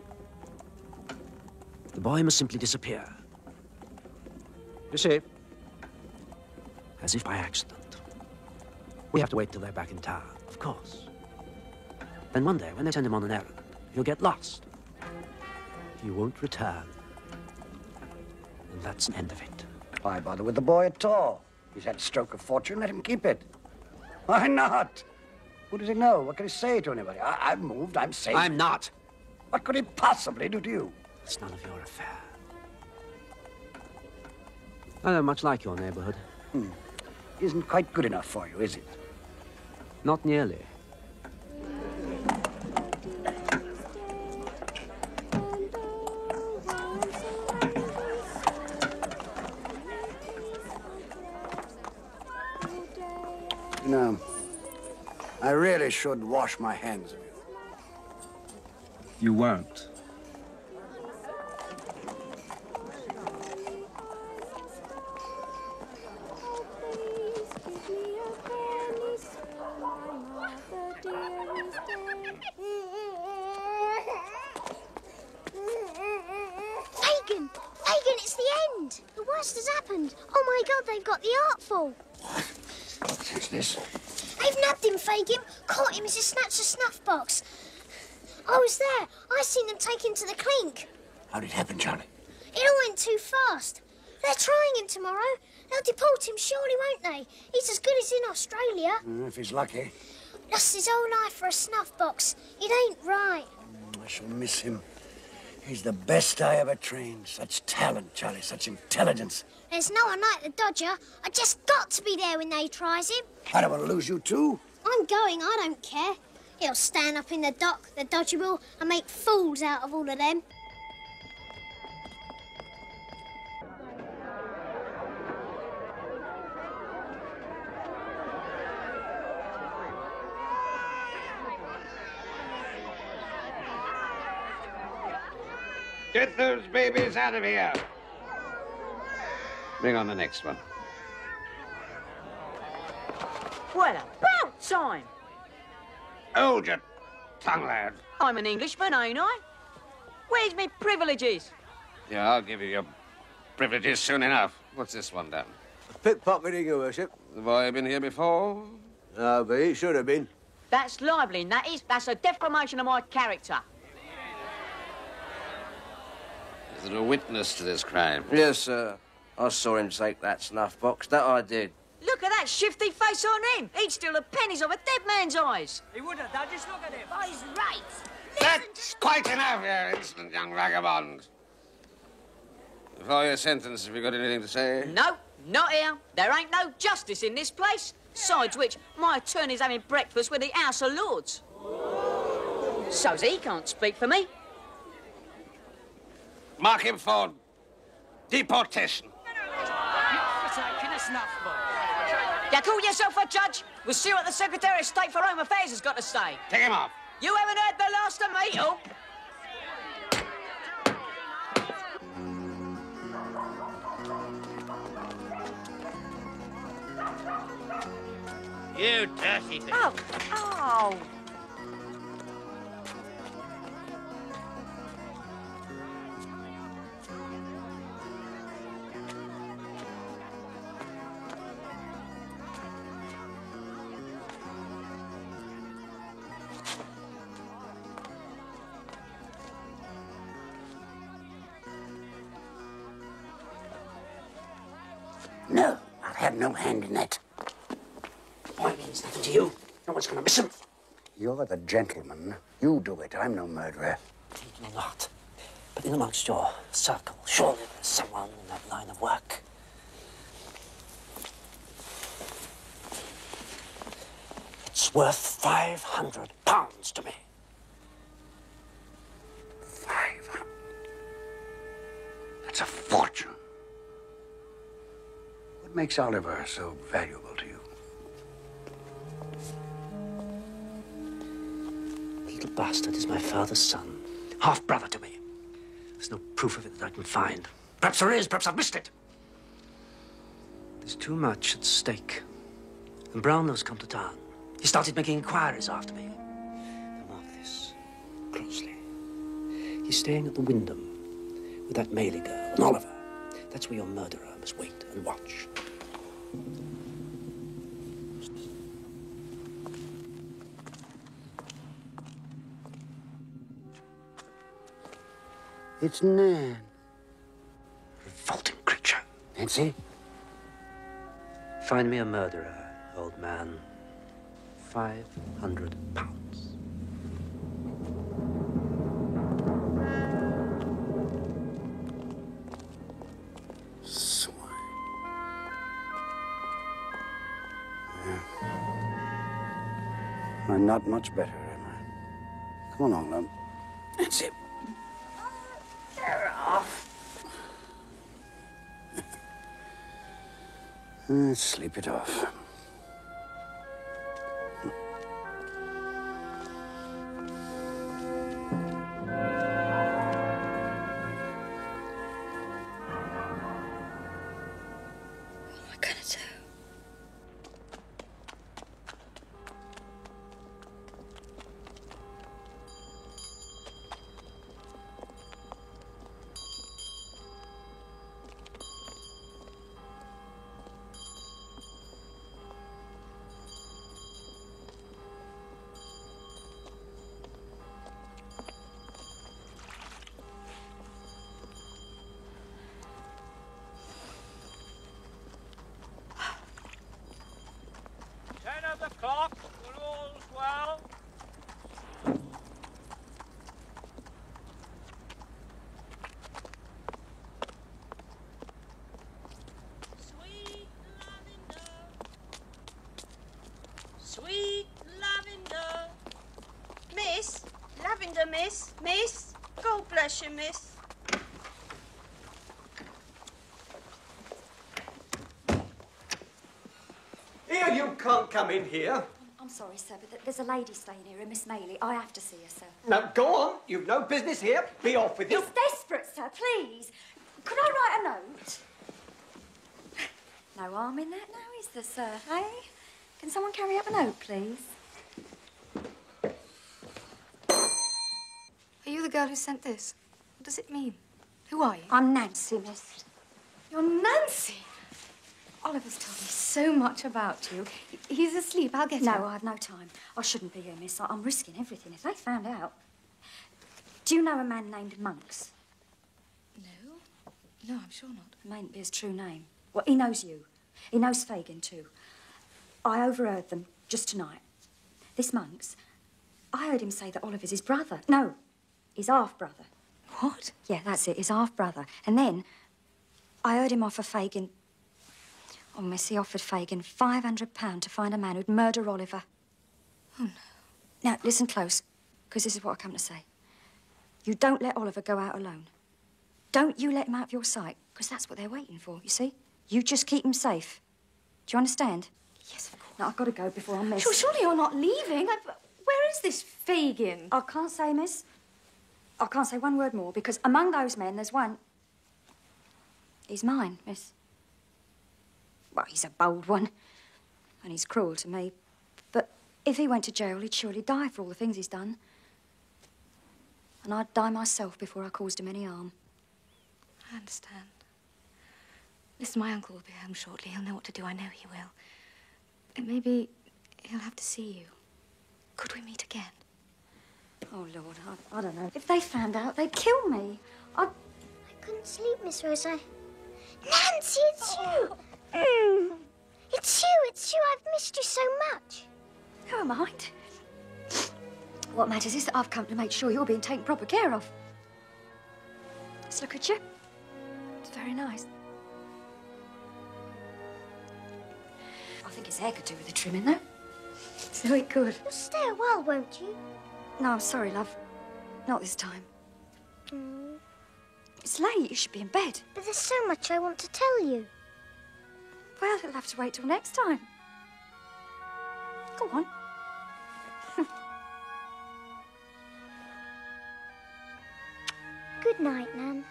The boy must simply disappear. You see? As if by accident. We have to wait till they're back in town, of course. Then one day, when they send him on an errand, he'll get lost. He won't return. And that's the end of it. Why bother with the boy at all? He's had a stroke of fortune. Let him keep it. Why not? Who does he know? What can he say to anybody? I I've moved. I'm safe. I'm not. What could he possibly do to you? It's none of your affair. I don't much like your neighborhood. Hmm. Isn't quite good enough for you, is it? Not nearly. You know, I really should wash my hands of you. You won't. Fagin! Fagin, it's the end! The worst has happened. Oh my God, they've got the artful. What's this? They've nabbed him, Fagin. Caught him as he snatched a snuff box. I was there. I seen them take him to the clink. How did it happen, Charlie? It all went too fast. They're trying him tomorrow. They'll deport him, surely, won't they? He's as good as in Australia. Mm, if he's lucky. Lost his whole life for a snuff box. It ain't right. I shall miss him. He's the best I ever trained. Such talent, Charlie, such intelligence. There's no one like the Dodger. I just got to be there when they tries him. I don't want to lose you, too. I'm going, I don't care. He'll stand up in the dock, the Dodger will, and make fools out of all of them. Get those babies out of here. Bring on the next one. Well, about time. Hold your tongue, lad. I'm an Englishman, ain't I? Where's me privileges? Yeah, I'll give you your privileges soon enough. What's this one done? Pickpocketing, Your Worship. The boy been here before? No, but he should have been. That's libelling, that is. That's a defamation of my character. Is there a witness to this crime? Yes, sir. I saw him take that snuff box. That I did. Look at that shifty face on him. He'd steal the pennies of a dead man's eyes. He would have done. Just look at him. He's right. That's quite enough, you insolent young vagabond. Before your sentence, have you got anything to say? No, not here. There ain't no justice in this place. Besides which, my attorney's having breakfast with the House of Lords. So's he can't speak for me. Mark him for deportation. You call yourself a judge? We'll see what the Secretary of State for Home Affairs has got to say. Take him off. You haven't heard the last of me, oh? You dirty thing. Oh, oh. No, I'll have no hand in that. The boy means nothing to you. No one's going to miss him. You're the gentleman. You do it. I'm no murderer. You're not. But in amongst your circle, surely there's someone in that line of work. It's worth five hundred pounds to me. Five hundred? That's a fortune. What makes Oliver so valuable to you? The little bastard is my father's son. Half-brother to me. There's no proof of it that I can find. Perhaps there is, perhaps I've missed it. There's too much at stake. And Brownlow's come to town. He started making inquiries after me. Now mark this closely. He's staying at the Wyndham with that Maley girl, and Oliver. That's where your murderer must wait and watch. It's Nan. Revolting creature. Nancy? Find me a murderer, old man. Five hundred pounds. Swine. Yeah. I'm not much better, am I? Come along, love. That's it. They're off. Let's sleep it off. Sweet lavender. Miss, lavender, miss, miss. God bless you, miss. Here, you can't come in here. I'm sorry, sir, but th- there's a lady staying here, a Miss Maley. I have to see her, sir. Now, go on. You've no business here. Be off with you. It's desperate, sir, please. Could I write a note? No harm in that now, is there, sir, eh? Can someone carry up a note, please? Are you the girl who sent this? What does it mean? Who are you? I'm Nancy, miss. You're Nancy? Oliver's told me so much about you. He's asleep. I'll get him. No, I've no time. I shouldn't be here, miss. I- I'm risking everything. If they found out... Do you know a man named Monks? No. No, I'm sure not. It mayn't be his true name. Well, he knows you. He knows Fagin, too. I overheard them just tonight. This Monks, I heard him say that Oliver's his brother. No, his half-brother. What? Yeah, that's it, his half-brother. And then I heard him offer Fagin... Oh, miss, he offered Fagin five hundred pounds to find a man who'd murder Oliver. Oh, no. Now, listen close, because this is what I come to say. You don't let Oliver go out alone. Don't you let him out of your sight, because that's what they're waiting for, you see? You just keep him safe. Do you understand? Yes, of course. Now, I've got to go before I'm missed. Sure, surely you're not leaving. I, where is this Fagin? I can't say, miss. I can't say one word more, because among those men, there's one... He's mine, miss. Well, he's a bold one, and he's cruel to me. But if he went to jail, he'd surely die for all the things he's done. And I'd die myself before I caused him any harm. I understand. Listen, my uncle will be home shortly. He'll know what to do. I know he will. And maybe he'll have to see you. Could we meet again? Oh, Lord, I, I don't know. If they found out, they'd kill me. I... I couldn't sleep, Miss Rosa. Nancy, it's you. Mm. It's you, it's you. I've missed you so much. Never mind. What matters is that I've come to make sure you're being taken proper care of. Let's look at you. It's very nice. I think his hair could do with a trimming, though. So it could. You'll stay a while, won't you? No, I'm sorry, love. Not this time. Mm. It's late. You should be in bed. But there's so much I want to tell you. Well, it'll have to wait till next time. Go on. Good night, Nan.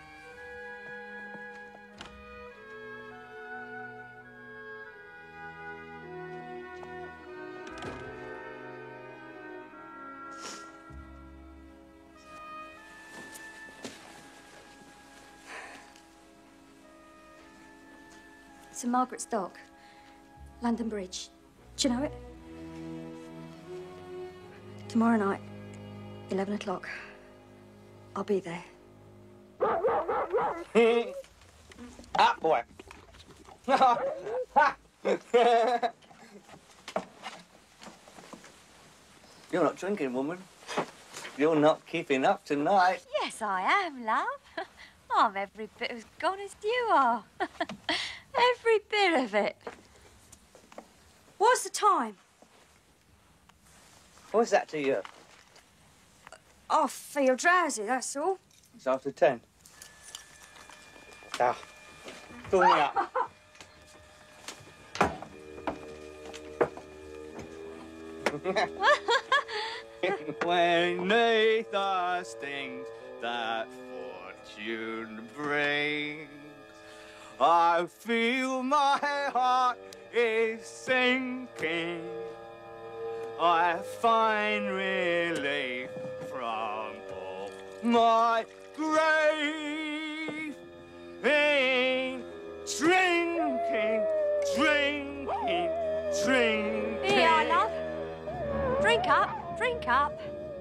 Saint Margaret's Dock, London Bridge. Do you know it? Tomorrow night, eleven o'clock. I'll be there. Ah, boy. You're not drinking, woman. You're not keeping up tonight. Yes, I am, love. I'm every bit as gone as you are. Every bit of it. What's the time? What's that to you? I feel drowsy, that's all. It's after ten. Now, fill me up. When neath stings that fortune brings, I feel my heart is sinking. I find relief from all my grief in drinking, drinking, drinking. Here, love. Drink up, drink up.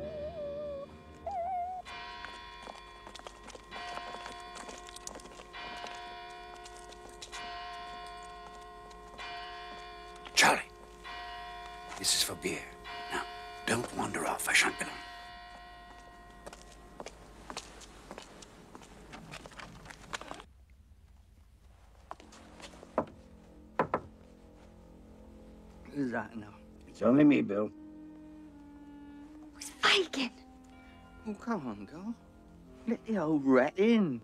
Charlie, this is for beer. Now, don't wander off. I shan't be long. Who's that now? It's only me, Bill. Who's Fagin? Oh, come on, girl. Let the old rat in.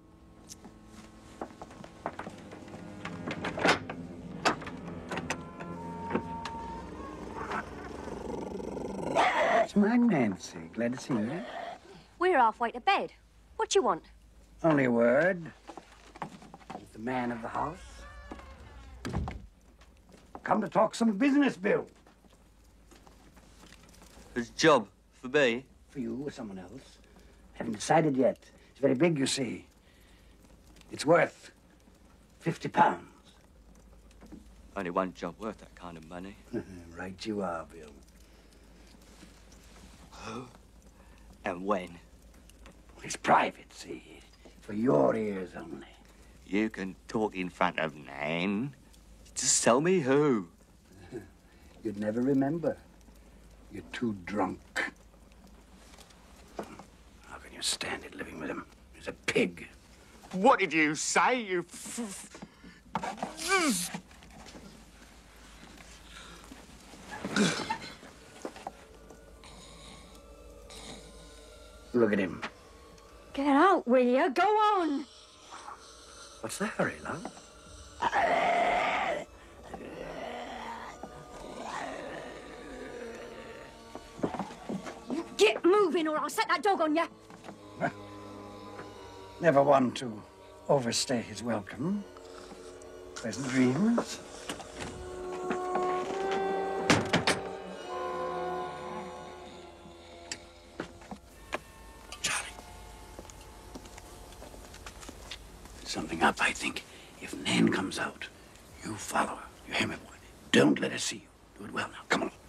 It's my Nancy. Glad to see you. We're halfway to bed. What do you want? Only a word. With the man of the house. Come to talk some business, Bill. It's a job for me. For you or someone else. Haven't decided yet. It's very big, you see. It's worth fifty pounds. Only one job worth that kind of money. Right you are, Bill. Who? And when? It's private, see. For your ears only. You can talk in front of Nan. Just tell me who. You'd never remember. You're too drunk. How can you stand it living with him? He's a pig. What did you say, you f... Look at him. Get out, will you? Go on. What's the hurry, love? You get moving or I'll set that dog on you. Never one to overstay his welcome. Pleasant dreams. Charlie. There's something up, I think. If Nan comes out, you follow her. You hear me, boy? Don't let her see you. Do it well now. Come on.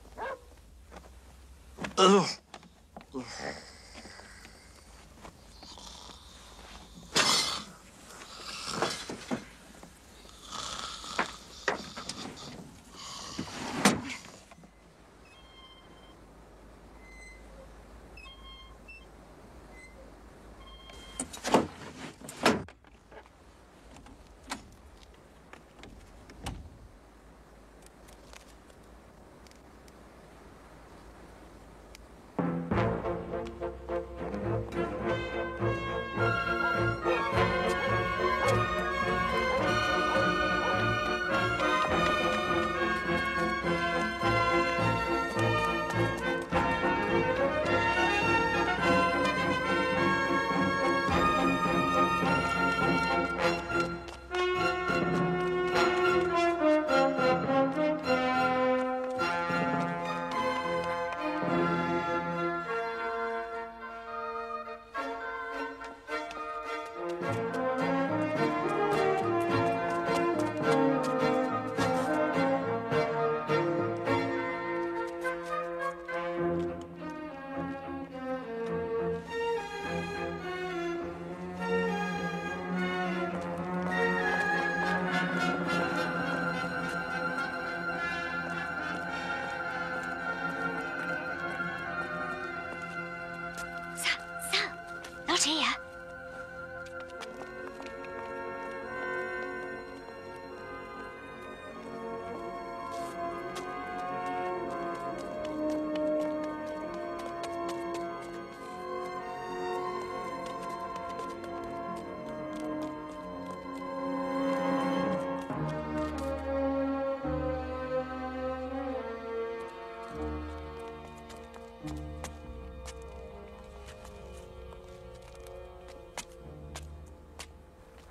Ugh.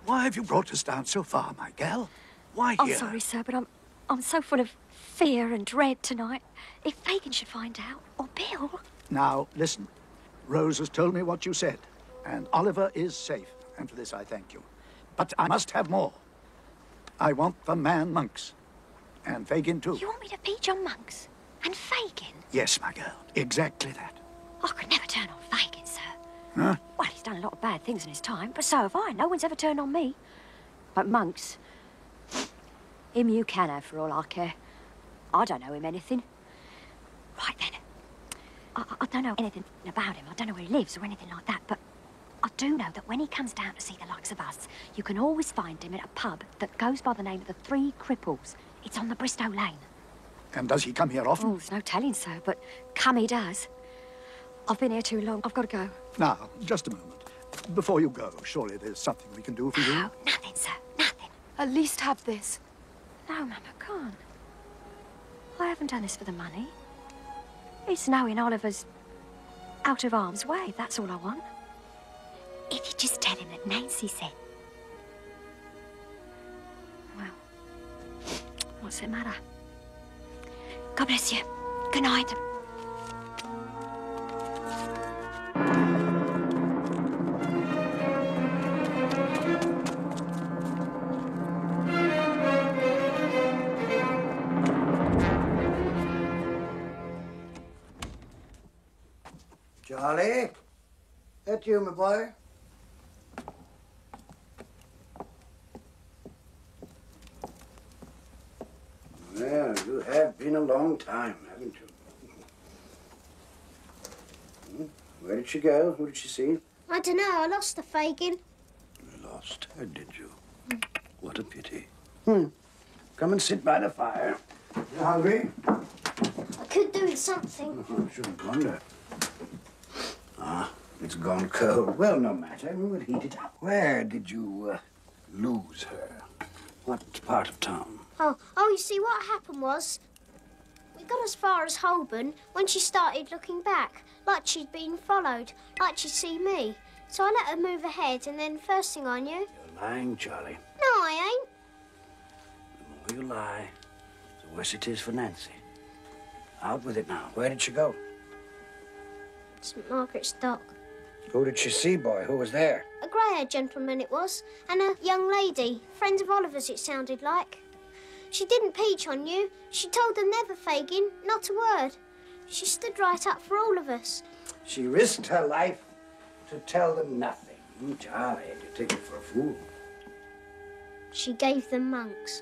Why have you brought us down so far, my gal? Why I'm here? sorry, sir, but I'm I'm so full of fear and dread tonight. If Fagin should find out, or Bill... Now, listen. Rose has told me what you said, and Oliver is safe, and for this I thank you. But I must have more. I want the man Monks, and Fagin too. You want me to peach on Monks? And Fagin? Yes, my girl, exactly that. I could never turn on Fagin, sir. Huh? Well, he's done a lot of bad things in his time, but so have I. No one's ever turned on me. But Monks, him you can have for all I care. I don't know him anything. Right then. I, I don't know anything about him. I don't know where he lives or anything like that, but I do know that when he comes down to see the likes of us, you can always find him at a pub that goes by the name of the Three Cripples. It's on the Bristow Lane. And does he come here often? Oh, there's no telling so, but come he does. I've been here too long. I've got to go. Now, just a moment. Before you go, surely there's something we can do for you? No, nothing, sir. Nothing. At least have this. No, Mama, can't. I haven't done this for the money. It's knowing Oliver's out of harm's way. That's all I want. If you just tell him that Nancy said. Well, what's the matter? God bless you. Good night. Charlie? That you, my boy? Well, you have been a long time, haven't you? Hmm? Where did she go? Who did she see? I don't know. I lost the Fagin. You lost her, did you? What a pity. Hmm. Come and sit by the fire. You hungry? I could do with something. Oh, shouldn't wonder. Ah, it's gone cold. Well, no matter. We'll heat it up. Where did you uh, lose her? What part of town? Oh, oh, you see, what happened was, we got as far as Holborn when she started looking back, like she'd been followed, like she'd see me. So I let her move ahead, and then first thing I knew... You're lying, Charlie. No, I ain't. The more you lie, the worse it is for Nancy. Out with it now. Where did she go? Saint Margaret's Dock. Who did she see, boy? Who was there? A grey-haired gentleman it was, and a young lady, friends of Oliver's it sounded like. She didn't peach on you. She told them never, Fagin, not a word. She stood right up for all of us. She risked her life to tell them nothing. Mm, Charlie, you take it for a fool. She gave them Monks.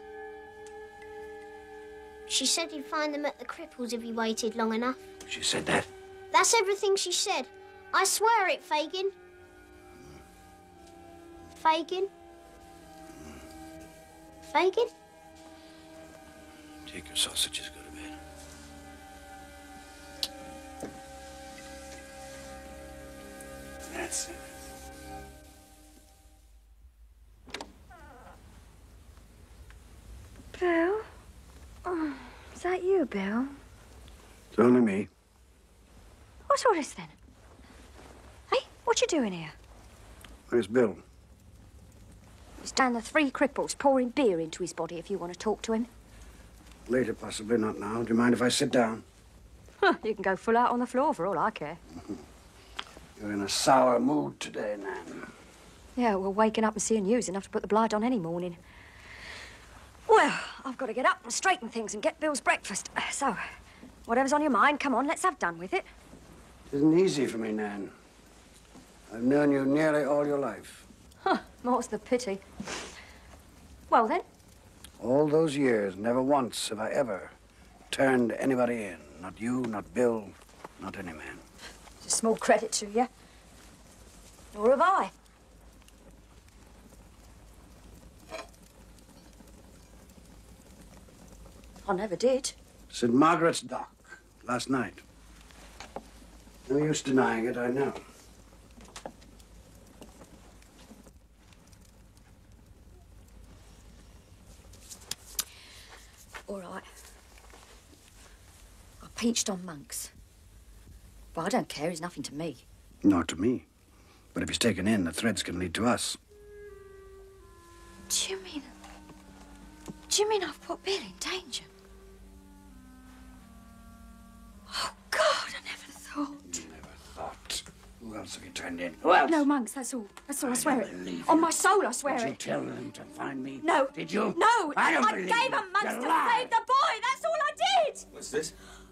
She said he'd find them at the Cripples if he waited long enough. She said that? That's everything she said. I swear it, Fagin. Fagin? Fagin? Take your sausages, go to bed. That's it. Bill? Oh, is that you, Bill? It's only me. What's all this, then? Hey, what you doing here? Where's Bill? He's down the Three Cripples, pouring beer into his body if you want to talk to him. Later, possibly, not now. Do you mind if I sit down? Huh, you can go full out on the floor for all I care. You're in a sour mood today, Nan. Yeah, well, waking up and seeing you's enough to put the blight on any morning. Well, I've got to get up and straighten things and get Bill's breakfast. So, whatever's on your mind, come on, let's have done with it. It isn't easy for me, Nan. I've known you nearly all your life. Huh, more's the pity. Well, then. All those years, never once have I ever turned anybody in. Not you, not Bill, not any man. It's a small credit to you. Nor have I. I never did. Saint Margaret's Dock, last night. No use denying it, I know. All right. I peached on Monks. But I don't care, he's nothing to me. Not to me. But if he's taken in, the threads can lead to us. Do you mean... Do you mean I've put Bill in danger? Oh, God, I never thought. Never thought. Who else have you turned in? Who else? No, Monks, that's all. That's all, I, I swear don't it. believe On you. my soul, I swear Did it. you tell them to find me? No. Did you? No. I don't I believe gave you. him Monks You to lie. save the boy. That's all I did. What's this?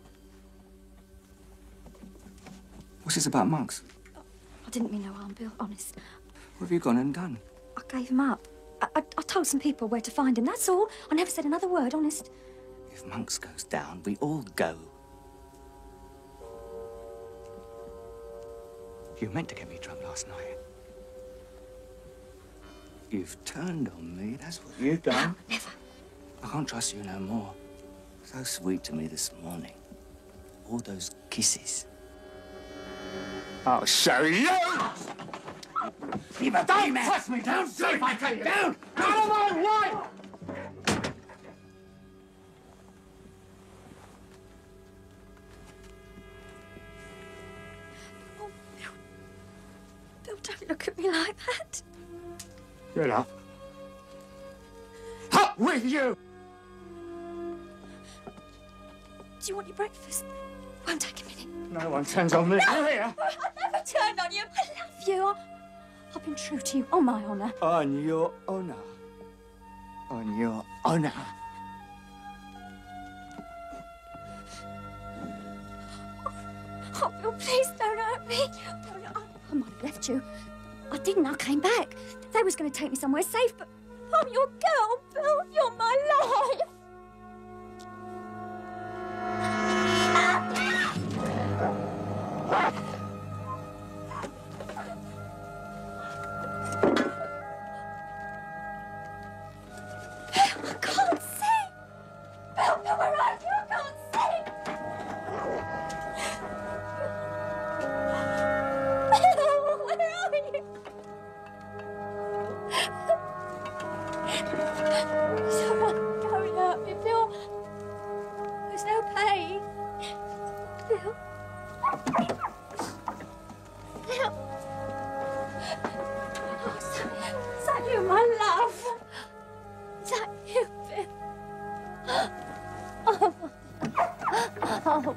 What's this about monks? I didn't mean no harm, Bill, honest. What have you gone and done? I gave him up. I, I, I told some people where to find him, that's all. I never said another word, honest. If Monks goes down, we all go. You meant to get me drunk last night. You've turned on me, that's what you've done. No, never. I can't trust you no more. So sweet to me this morning. All those kisses. I'll show you! Leave a Don't man. touch me! Don't see if I tell you! Down! Out of my way! Oh, Bill. Bill, don't look at me like that. Get up. Up with you! Do you want your breakfast? Won't take a minute. No one turns on me. No! Here. I never turned on you. I love you. I, I've been true to you, on my honour. On your honour. On your honour. Oh, Bill, please don't hurt me. Oh, no, I, I might have left you. I didn't. I came back. They was going to take me somewhere safe, but I'm your girl, Bill. You're my life. I can't see. Bill, Bill, where are you? I can't see. Bill, where are you? Someone go and help me, Bill. There's no pain. Bill. Bill. Oh, is that, is that you, my love? Is that you, Bill? Oh. Oh.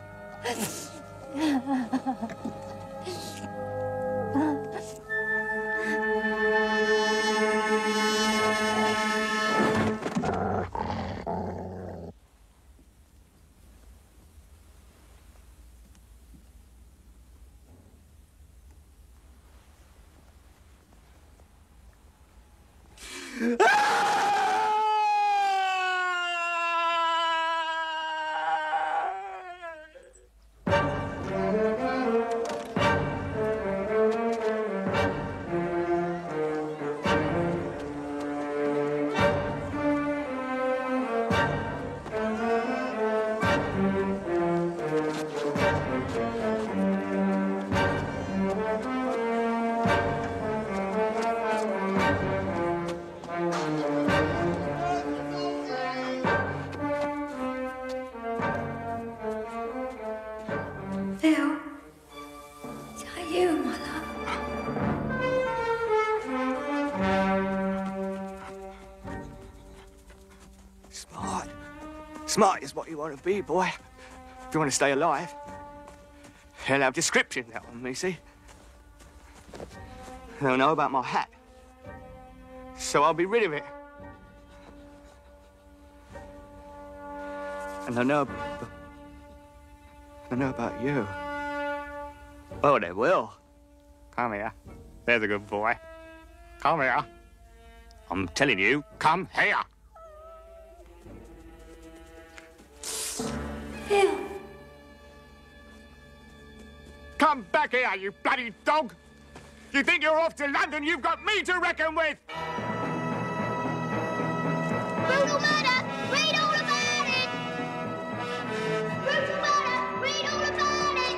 Bill, is that you, my love? Smart. Smart is what you want to be, boy. If you want to stay alive. They'll have description that on me, see? They'll know about my hat. So I'll be rid of it. And they'll know... They'll know about you. Oh, they will. Come here. There's a good boy. Come here. I'm telling you, come here. Bill. Come back here, you bloody dog! You think you're off to London? You've got me to reckon with! Brutal murder! Read all about it! Brutal murder! Read all about it!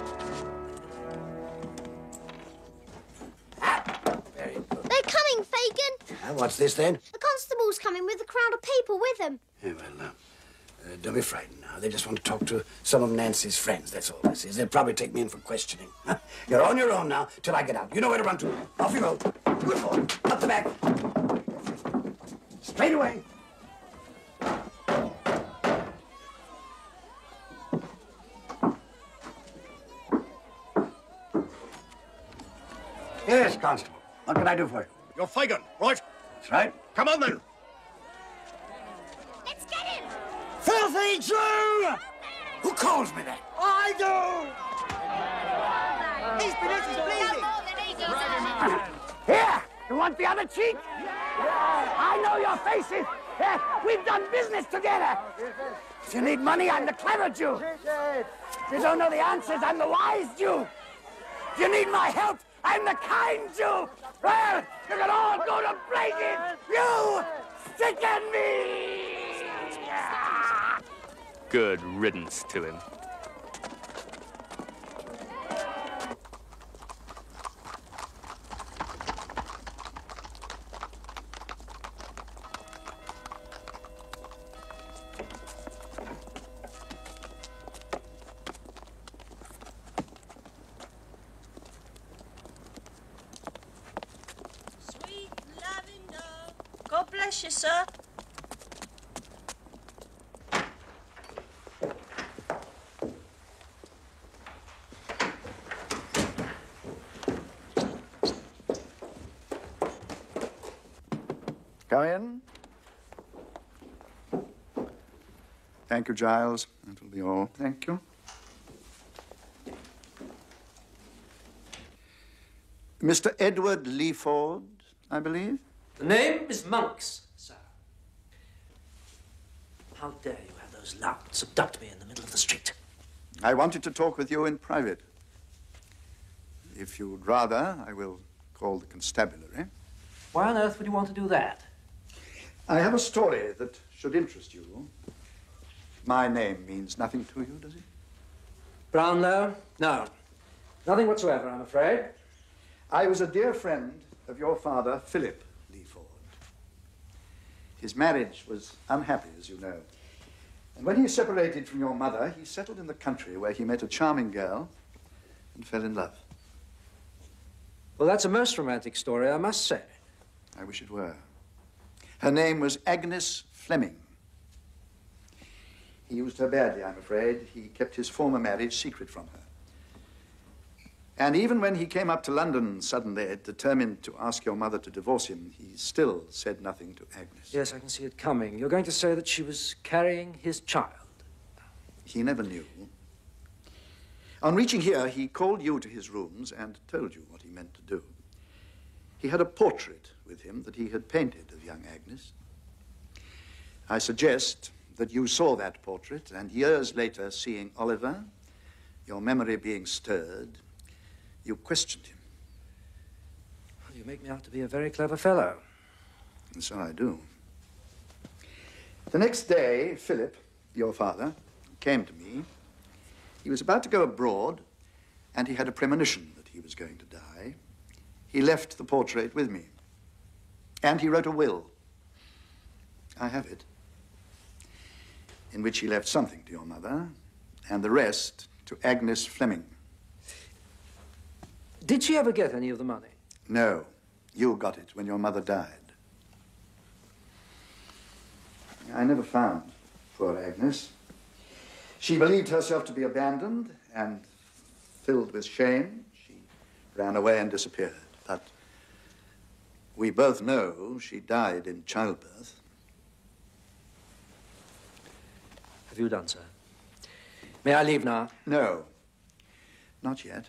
Very good. They're coming, Fagin. Uh, what's this, then? The constable's coming with a crowd of people with them. Yeah, well, uh, uh, don't be frightened now. They just want to talk to some of Nancy's friends, that's all this is. They'll probably take me in for questioning. You're on your own now till I get out. You know where to run to. Off you go. Good boy. Up the back. Straight away. Yes, Constable. What can I do for you? You're Fagin, right? That's right. Come on, then. Let's get him! Filthy Jew! Who calls me that? I do! He's been bleeding. Here! You want the other cheek? I know your faces. Eh, We've done business together. If you need money, I'm the clever Jew. If you don't know the answers, I'm the wise Jew. If you need my help, I'm the kind Jew. Well, you can all go to blazes. You sicken me! Good riddance to him. God bless you, sir. Come in. Thank you, Giles. That will be all. Thank you. Mister Edward Leaford, I believe? The name is Monks, sir. How dare you have those louts abduct me in the middle of the street? I wanted to talk with you in private. If you'd rather, I will call the constabulary. Why on earth would you want to do that? I have a story that should interest you. My name means nothing to you, does it? Brownlow? No. Nothing whatsoever, I'm afraid. I was a dear friend of your father, Philip Leaford. His marriage was unhappy, as you know. And when he separated from your mother, he settled in the country where he met a charming girl and fell in love. Well, that's a most romantic story, I must say. I wish it were. Her name was Agnes Fleming. He used her badly, I'm afraid. He kept his former marriage secret from her. And even when he came up to London suddenly, determined to ask your mother to divorce him, he still said nothing to Agnes. Yes, I can see it coming. You're going to say that she was carrying his child. He never knew. On reaching here, he called you to his rooms and told you what he meant to do. He had a portrait with him that he had painted of young Agnes. I suggest that you saw that portrait, and years later, seeing Oliver, your memory being stirred, you questioned him. Well, you make me out to be a very clever fellow. And so I do. The next day, Philip, your father, came to me. He was about to go abroad, and he had a premonition that he was going to die. He left the portrait with me, and he wrote a will. I have it, in which he left something to your mother, and the rest to Agnes Fleming. Did she ever get any of the money? No, you got it when your mother died. I never found poor Agnes. She believed herself to be abandoned, and filled with shame, she ran away and disappeared. But we both know she died in childbirth. Have you done, sir? May I leave now? No, not yet.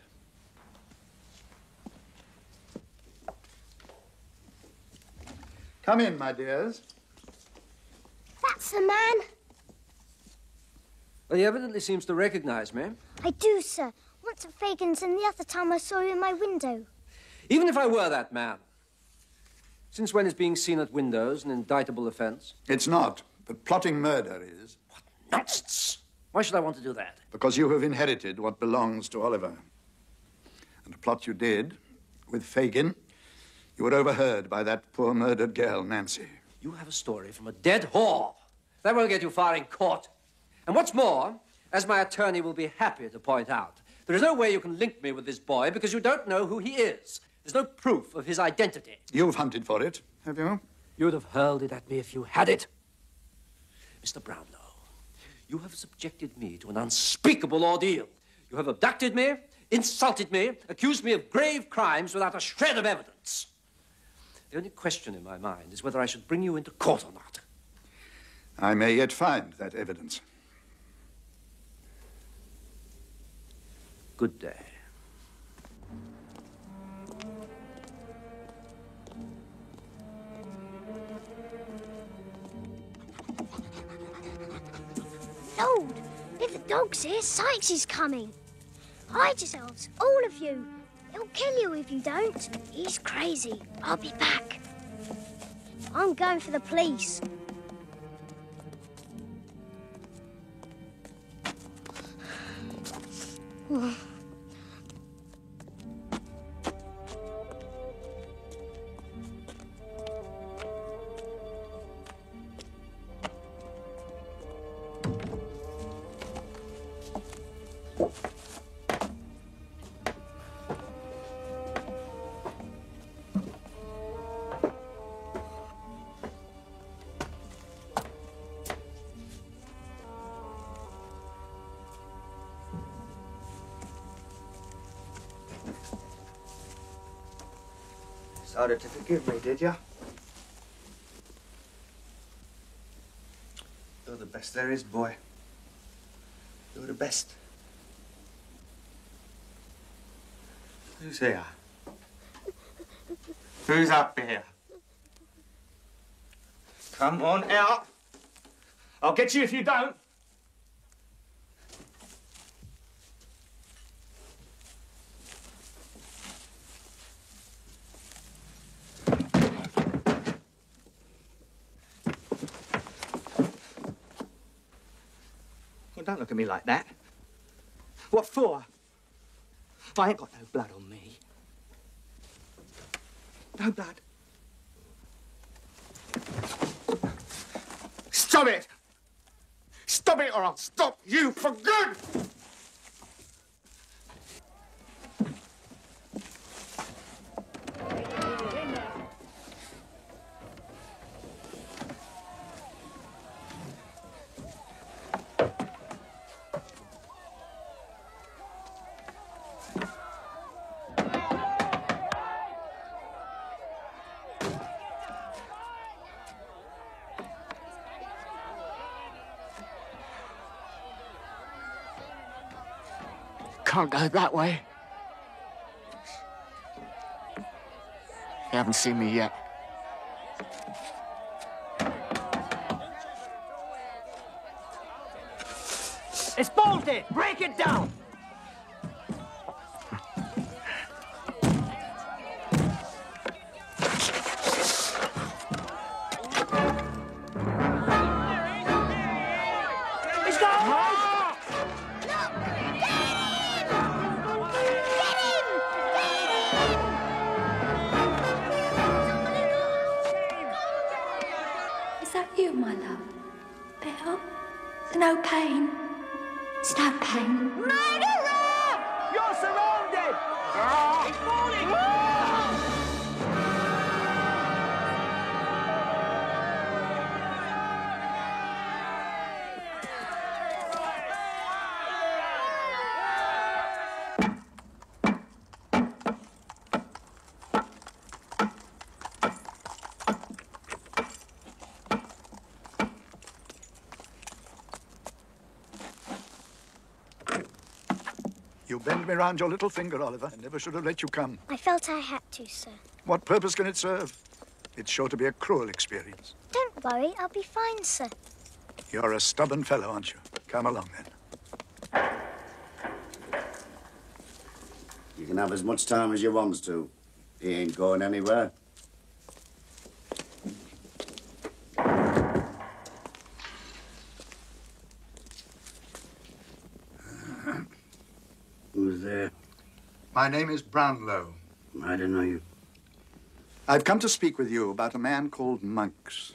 Come in, my dears. That's the man. Well, he evidently seems to recognize me. I do, sir. Once at Fagin's and the other time I saw you in my window. Even if I were that man, since when is being seen at windows an indictable offense? It's not, but plotting murder is. What nonsense! Why should I want to do that? Because you have inherited what belongs to Oliver. And a plot you did with Fagin, you were overheard by that poor murdered girl, Nancy. You have a story from a dead whore. That won't get you far in court. And what's more, as my attorney will be happy to point out, there is no way you can link me with this boy because you don't know who he is. There's no proof of his identity. You've hunted for it, have you? You'd have hurled it at me if you had it. Mister Brownlow, you have subjected me to an unspeakable ordeal. You have abducted me, insulted me, accused me of grave crimes without a shred of evidence. The only question in my mind is whether I should bring you into court or not. I may yet find that evidence. Good day. Lord, if the dog's here, Sykes is coming. Hide yourselves, all of you. He'll kill you if you don't. He's crazy. I'll be back. I'm going for the police. Decided to forgive me, did you? You're the best there is, boy. You're the best. Who's here? Who's up here? Come on out. I'll get you if you don't. Well, don't look at me like that. What for? I ain't got no blood on me. No blood. Stop it! Stop it or I'll stop you for good! Can't go that way. You haven't seen me yet. It's bolted! Break it down! It's gone! Is that you, my love? Bill? There's no pain. It's no pain. Murderer! You're surrounded! Ah! He's falling! Ah! You bend me round your little finger, Oliver. I never should have let you come. I felt I had to, sir. What purpose can it serve? It's sure to be a cruel experience. Don't worry, I'll be fine, sir. You're a stubborn fellow, aren't you? Come along, then. You can have as much time as you want to. He ain't going anywhere. Who's there? My name is Brownlow. I don't know you. I've come to speak with you about a man called Monks.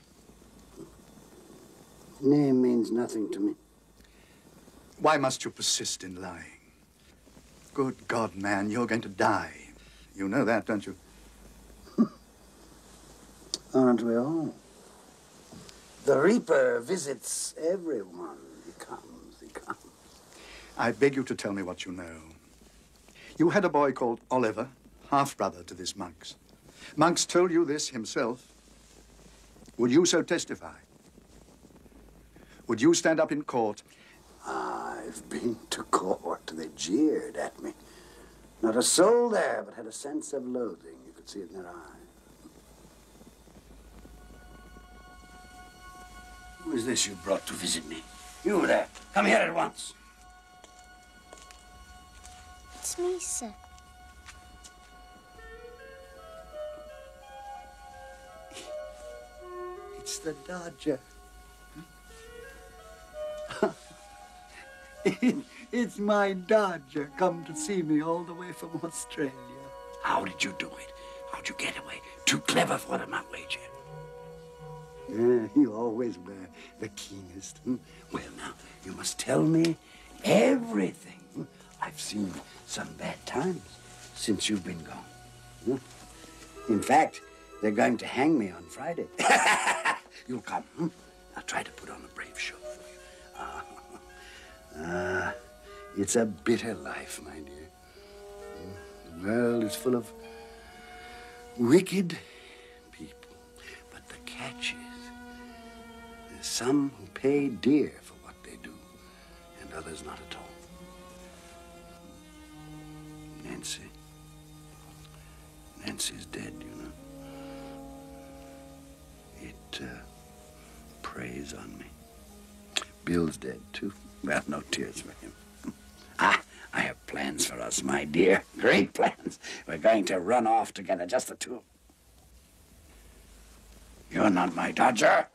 Name means nothing to me. Why must you persist in lying? Good God, man, you're going to die. You know that, don't you? Aren't we all? The Reaper visits everyone. He comes, he comes. I beg you to tell me what you know. You had a boy called Oliver, half-brother to this Monks. Monks told you this himself. Would you so testify? Would you stand up in court? I've been to court. They jeered at me. Not a soul there, but had a sense of loathing. You could see it in their eyes. Who is this you brought to visit me? You there. Come here at once. It's me, sir. It's the Dodger. it, it's my Dodger come to see me all the way from Australia. How did you do it? How'd you get away? Too clever for them, I wager. Yeah, you always were the keenest. Hmm? Well, now, you must tell me everything. Hmm? I've seen some bad times since you've been gone. Hmm? In fact, they're going to hang me on Friday. You'll come. Hmm? I'll try to put on a brave show for you. Ah, uh, it's a bitter life, my dear. Hmm? The world is full of wicked people. But the catch is, there's some who pay dear for what they do, and others not at all. Nancy. Nancy's dead, you know. It uh, preys on me. Bill's dead, too. Well, no tears for him. Ah, I have plans for us, my dear. Great plans. We're going to run off together, just the two. You're not my Dodger.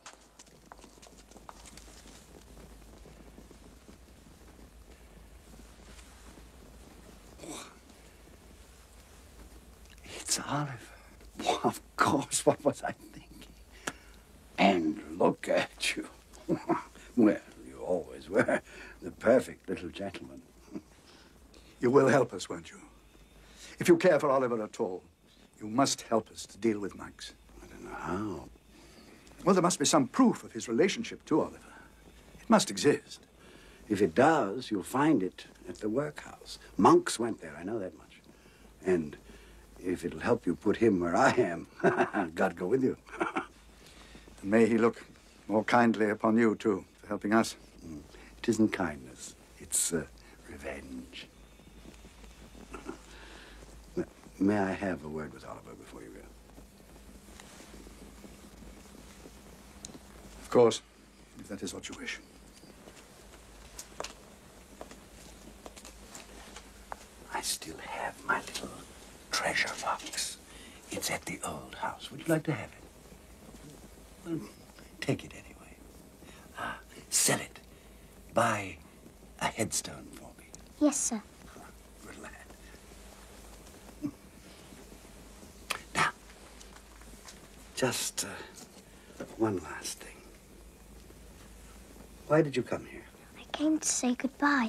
It's Oliver. Well, of course, what was I thinking? And look at you. Well, you always were the perfect little gentleman. You will help us, won't you? If you care for Oliver at all, you must help us to deal with Monks. I don't know how. Well, there must be some proof of his relationship to Oliver. It must exist. If it does, you'll find it at the workhouse. Monks went there, I know that much. And if it'll help you put him where I am, God go with you. And may he look more kindly upon you, too, for helping us. Mm. It isn't kindness. It's uh, revenge. May I have a word with Oliver before you go? Of course, if that is what you wish. I still have my little treasure box. It's at the old house. Would you like to have it? Well, take it anyway. Ah, sell it. Buy a headstone for me. Yes, sir. Good lad. Now, just uh, one last thing. Why did you come here? I came to say goodbye.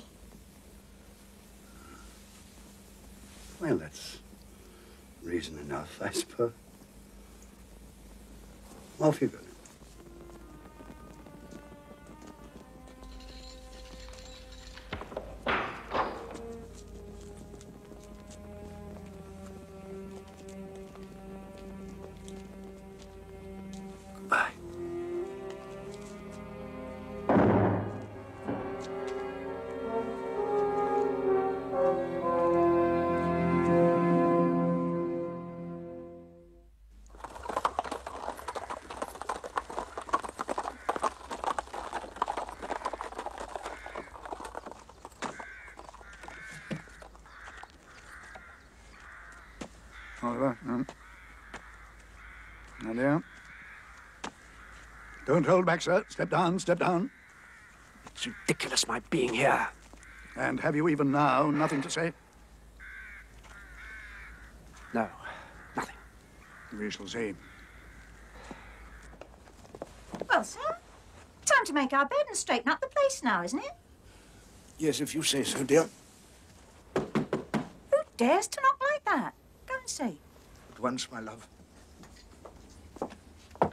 Well, that's reason enough, I suppose. Off you go. Goodbye. Oliver, no. Nadia. Don't hold back, sir. Step down, step down. It's ridiculous, my being here. And have you even now nothing to say? No, nothing. We shall see. Well, sir, time to make our bed and straighten up the place now, isn't it? Yes, if you say so, dear. Who dares to knock like that? Go and see. At once, my love.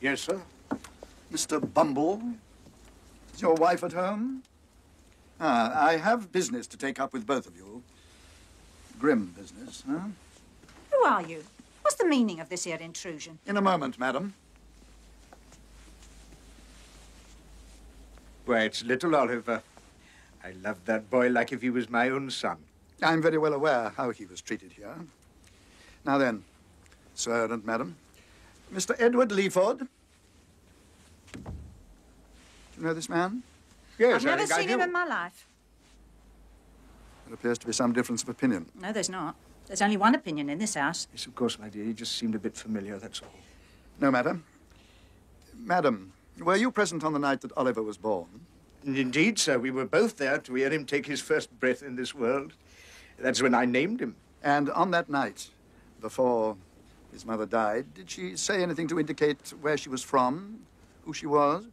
Yes, sir. Mister Bumble, is your wife at home? Ah, I have business to take up with both of you. Grim business, huh? Who are you? What's the meaning of this here intrusion? In a moment, madam. Why, it's little Oliver. I loved that boy like if he was my own son. I'm very well aware how he was treated here. Now then, sir and madam, Mister Edward Leaford. Do you know this man? Yes, I've never seen him in my life. There appears to be some difference of opinion. No, there's not. There's only one opinion in this house. Yes, of course, my dear. He just seemed a bit familiar, that's all. No matter. Madam, were you present on the night that Oliver was born? Indeed, sir. We were both there to hear him take his first breath in this world. That's when I named him. And on that night, before his mother died, did she say anything to indicate where she was from, who she was?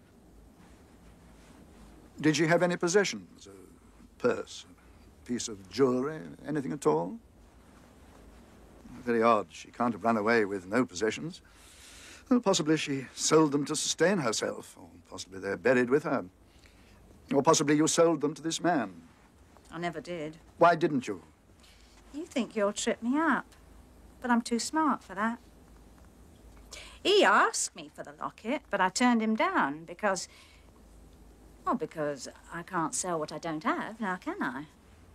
Did she have any possessions? A purse, a piece of jewelry, anything at all? Very odd. She can't have run away with no possessions. Well, possibly she sold them to sustain herself, or possibly they're buried with her. Or possibly you sold them to this man. I never did. Why didn't you? You think you'll trip me up, but I'm too smart for that. He asked me for the locket, but I turned him down because... Well, because I can't sell what I don't have, now can I?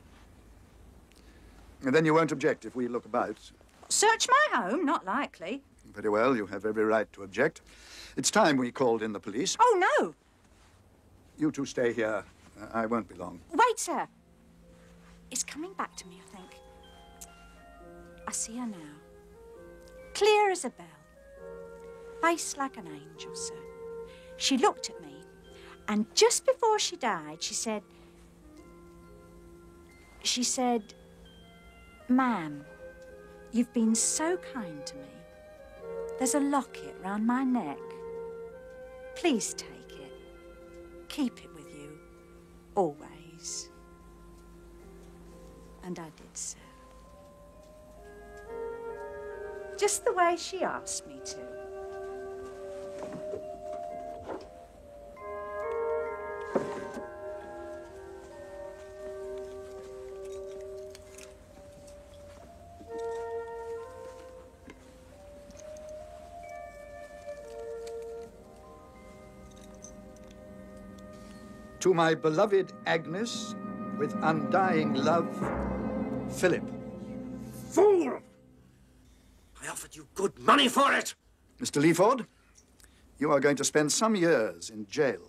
And then you won't object if we look about. Search my home? Not likely. Very well, you have every right to object. It's time we called in the police. Oh, no! You two stay here. Uh, I won't be long. Wait, sir. It's coming back to me, I think. I see her now. Clear as a bell. Face like an angel, sir. She looked at me, and just before she died, she said... She said, "Ma'am, you've been so kind to me. There's a locket round my neck. Please take it. Keep it with you, always." And I did so. Just the way she asked me to. To my beloved Agnes, with undying love, Philip. Fool! I offered you good money for it. Mister Leaford, you are going to spend some years in jail.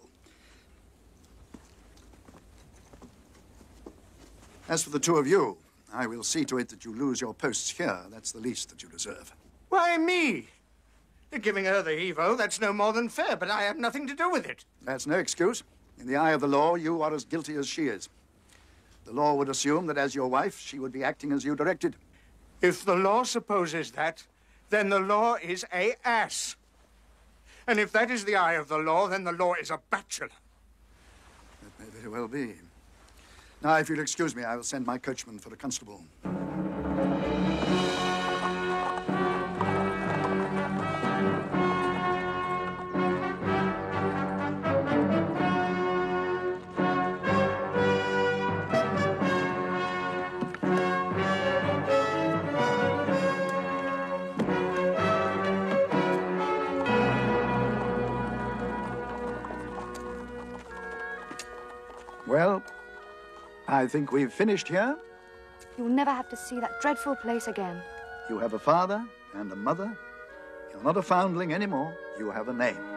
As for the two of you, I will see to it that you lose your posts here. That's the least that you deserve. Why, me? They're giving her the heave-o. That's no more than fair, but I have nothing to do with it. That's no excuse. In the eye of the law, you are as guilty as she is. The law would assume that as your wife, she would be acting as you directed. If the law supposes that, then the law is a ass. And if that is the eye of the law, then the law is a bachelor. That may very well be. Now, if you'll excuse me, I will send my coachman for a constable. Well, I think we've finished here. You'll never have to see that dreadful place again. You have a father and a mother. You're not a foundling anymore. You have a name.